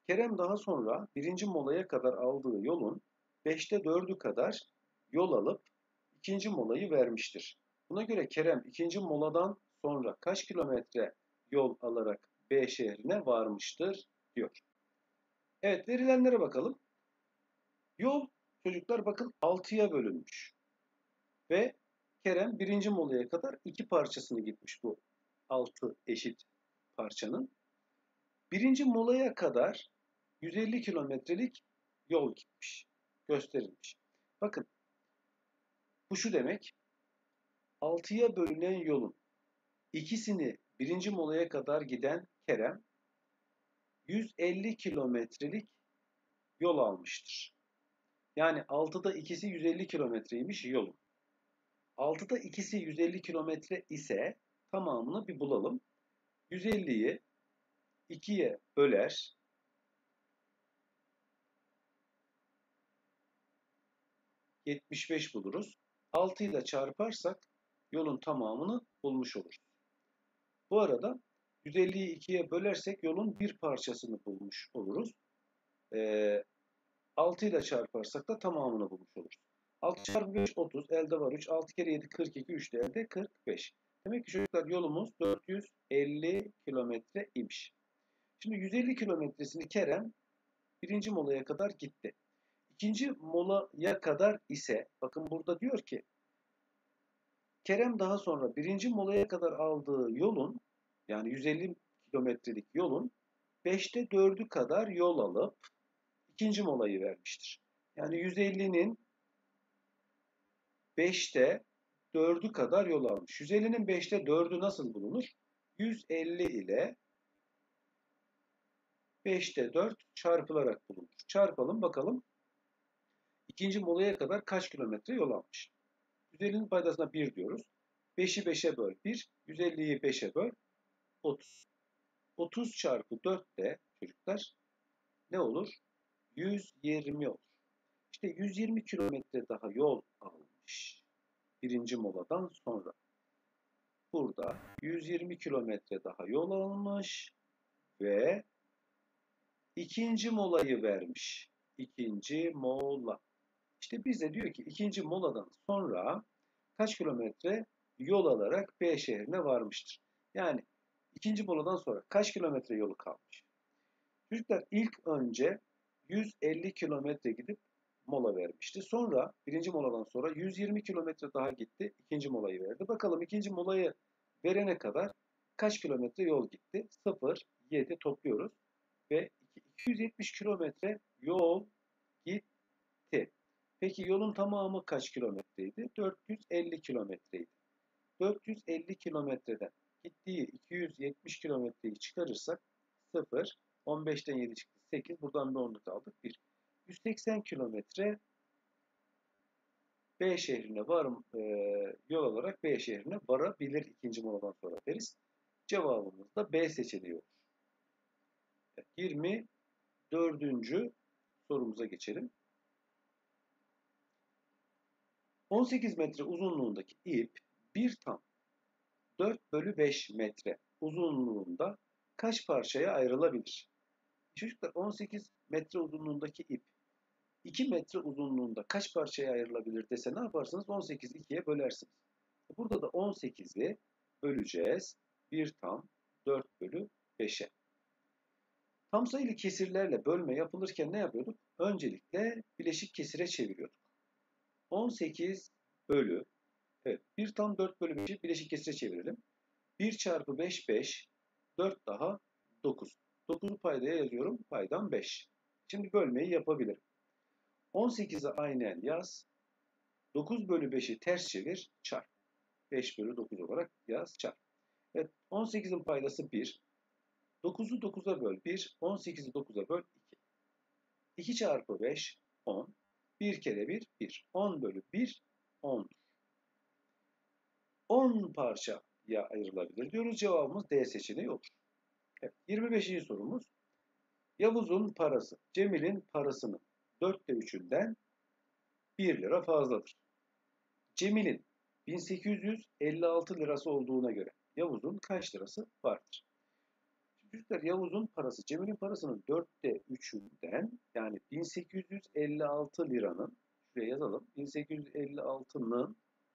Kerem daha sonra birinci molaya kadar aldığı yolun beşte dördü kadar yol alıp ikinci molayı vermiştir. Buna göre Kerem ikinci moladan sonra kaç kilometre yol alarak B şehrine varmıştır diyor. Evet, verilenlere bakalım. Yol çocuklar bakın altıya bölünmüş. Ve Kerem birinci molaya kadar iki parçasını gitmiş bu altı eşit parçanın. Birinci molaya kadar yüz elli kilometrelik yol gitmiş, gösterilmiş. Bakın, bu şu demek, altıya bölünen yolun ikisini birinci molaya kadar giden Kerem, yüz elli kilometrelik yol almıştır. Yani altıda ikisi yüz elli kilometreymiş yolun. altıda ikisi yüz elli kilometre ise tamamını bir bulalım. yüz elliyi ikiye böler. yetmiş beş buluruz. altı ile çarparsak yolun tamamını bulmuş oluruz. Bu arada yüz elliyi ikiye bölersek yolun bir parçasını bulmuş oluruz. Ee, altı ile çarparsak da tamamını bulmuş oluruz. altı çarpı beş otuz. Elde var üç. altı kere yedi kırk iki. üç de elde kırk beş. Demek ki çocuklar yolumuz dört yüz elli kilometre imiş. Şimdi yüz elli kilometresini Kerem birinci molaya kadar gitti. İkinci molaya kadar ise bakın burada diyor ki Kerem daha sonra birinci molaya kadar aldığı yolun yani yüz elli kilometrelik yolun beşte dördü kadar yol alıp ikinci molayı vermiştir. Yani yüz ellinin beşte dördü kadar yol almış. yüz ellinin beşte dördü nasıl bulunur? yüz elli ile beşte dört çarpılarak bulunur. Çarpalım bakalım. İkinci molaya kadar kaç kilometre yol almış? yüz ellinin paydasına bir diyoruz. beşi beşe böl bir. yüz elliyi beşe böl otuz. otuz çarpı dört de çocuklar ne olur? yüz yirmi olur. İşte yüz yirmi kilometre daha yol almış. Birinci moladan sonra. Burada yüz yirmi kilometre daha yol almış ve ikinci molayı vermiş. İkinci mola. İşte bize diyor ki ikinci moladan sonra kaç kilometre yol alarak B şehrine varmıştır. Yani ikinci moladan sonra kaç kilometre yolu kalmış? Çocuklar ilk önce yüz elli kilometre gidip mola vermişti. Sonra birinci moladan sonra yüz yirmi kilometre daha gitti. İkinci molayı verdi. Bakalım ikinci molayı verene kadar kaç kilometre yol gitti? sıfır, yedi topluyoruz. Ve iki yüz yetmiş kilometre yol gitti. Peki yolun tamamı kaç kilometreydi? dört yüz elli kilometreydi. dört yüz elli kilometreden gittiği iki yüz yetmiş kilometreyi çıkarırsak sıfır, on beşten yedi çıktı sekiz, buradan bir onluk aldık bir. yüz seksen kilometre B şehrine varım e, yol olarak B şehrine varabilir ikinci moladan sonra deriz. Cevabımız da B seçeneği olur. yirmi dördüncü sorumuza geçelim. on sekiz metre uzunluğundaki ip bir tam dört bölü beş metre uzunluğunda kaç parçaya ayrılabilir? Çocuklar on sekiz metre uzunluğundaki ip iki metre uzunluğunda kaç parçaya ayrılabilir dese ne yaparsınız? on sekizi ikiye bölersiniz. Burada da on sekizi böleceğiz. bir tam dört bölü beşe. Tam sayılı kesirlerle bölme yapılırken ne yapıyorduk? Öncelikle bileşik kesire çeviriyorduk. on sekiz bölü, evet bir tam dört bölü beşi bileşik kesire çevirelim. bir çarpı beş, beş, dört daha dokuz. dokuzu paydaya yazıyorum. Paydam beş. Şimdi bölmeyi yapabilirim. on sekizi aynen yaz. dokuz bölü beşi ters çevir, çarp. beş bölü dokuz olarak yaz, çarp. Evet, on sekizin paydası bir. dokuzu dokuza böl bir. on sekizi dokuza böl iki. iki çarpı beş, on. bir kere bir, bir. on bölü bir, on'dur. on parçaya ayrılabilir diyoruz. Cevabımız D seçeneği olur. Evet, yirmi beşinci sorumuz. Yavuz'un parası, Cemil'in parasının dörtte üçünden bir lira fazladır. Cemil'in bin sekiz yüz elli altı lirası olduğuna göre Yavuz'un kaç lirası vardır? Çocuklar Yavuz'un parası Cemil'in parasının dörtte üçünden yani bin sekiz yüz elli altı liranın şuraya yazalım. bin sekiz yüz elli altının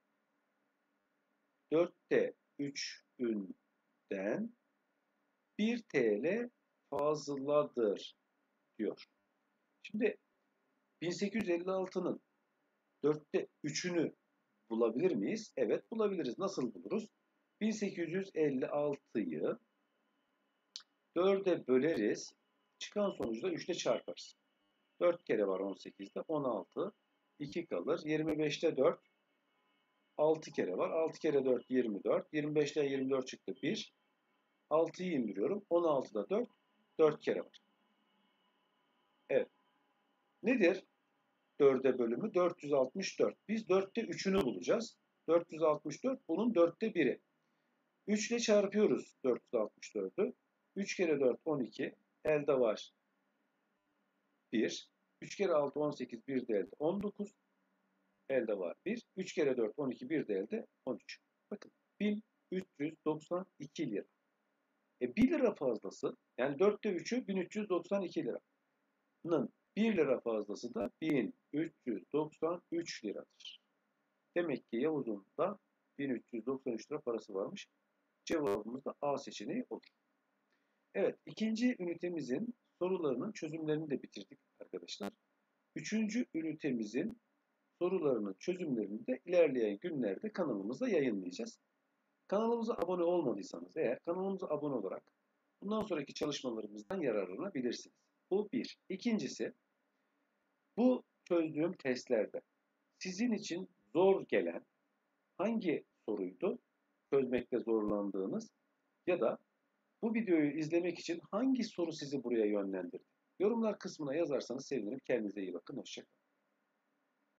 dörtte üçünden bir T L fazladır diyor. Şimdi bin sekiz yüz elli altının dörtte üçünü bulabilir miyiz? Evet bulabiliriz. Nasıl buluruz? bin sekiz yüz elli altıyı dörde böleriz. Çıkan sonucu da üçle çarparız. dört kere var on sekizde. on altı. iki kalır. yirmi beşte dört. altı kere var. altı kere dört yirmi dört. yirmi beşten yirmi dört çıktı bir. altıyı indiriyorum. on altıda dört. dört kere var. Evet. Nedir? dörde bölümü dört yüz altmış dört. Biz dörtte üçünü bulacağız. dört yüz altmış dört bunun dörtte biri. üç ile çarpıyoruz dört yüz altmış dördü. üç kere dört on iki. Elde var bir. üç kere altı on sekiz. bir de elde on dokuz. Elde var bir. üç kere dört on iki. bir de elde on üç. Bakın bin üç yüz doksan iki lira. E bir lira fazlası yani dörtte üçü bin üç yüz doksan iki liranın bir lira fazlası da bin üç yüz doksan üç liradır. Demek ki Yavuz'un da bin üç yüz doksan üç lira parası varmış. Cevabımız da A seçeneği olur. Evet, ikinci ünitemizin sorularının çözümlerini de bitirdik arkadaşlar. Üçüncü ünitemizin sorularının çözümlerini de ilerleyen günlerde kanalımızda yayınlayacağız. Kanalımıza abone olmadıysanız eğer kanalımıza abone olarak bundan sonraki çalışmalarımızdan yararlanabilirsiniz. Bu bir. İkincisi, bu çözdüğüm testlerde sizin için zor gelen hangi soruydu? Çözmekte zorlandığınız ya da bu videoyu izlemek için hangi soru sizi buraya yönlendirdi? Yorumlar kısmına yazarsanız sevinirim. Kendinize iyi bakın. Hoşça kalın.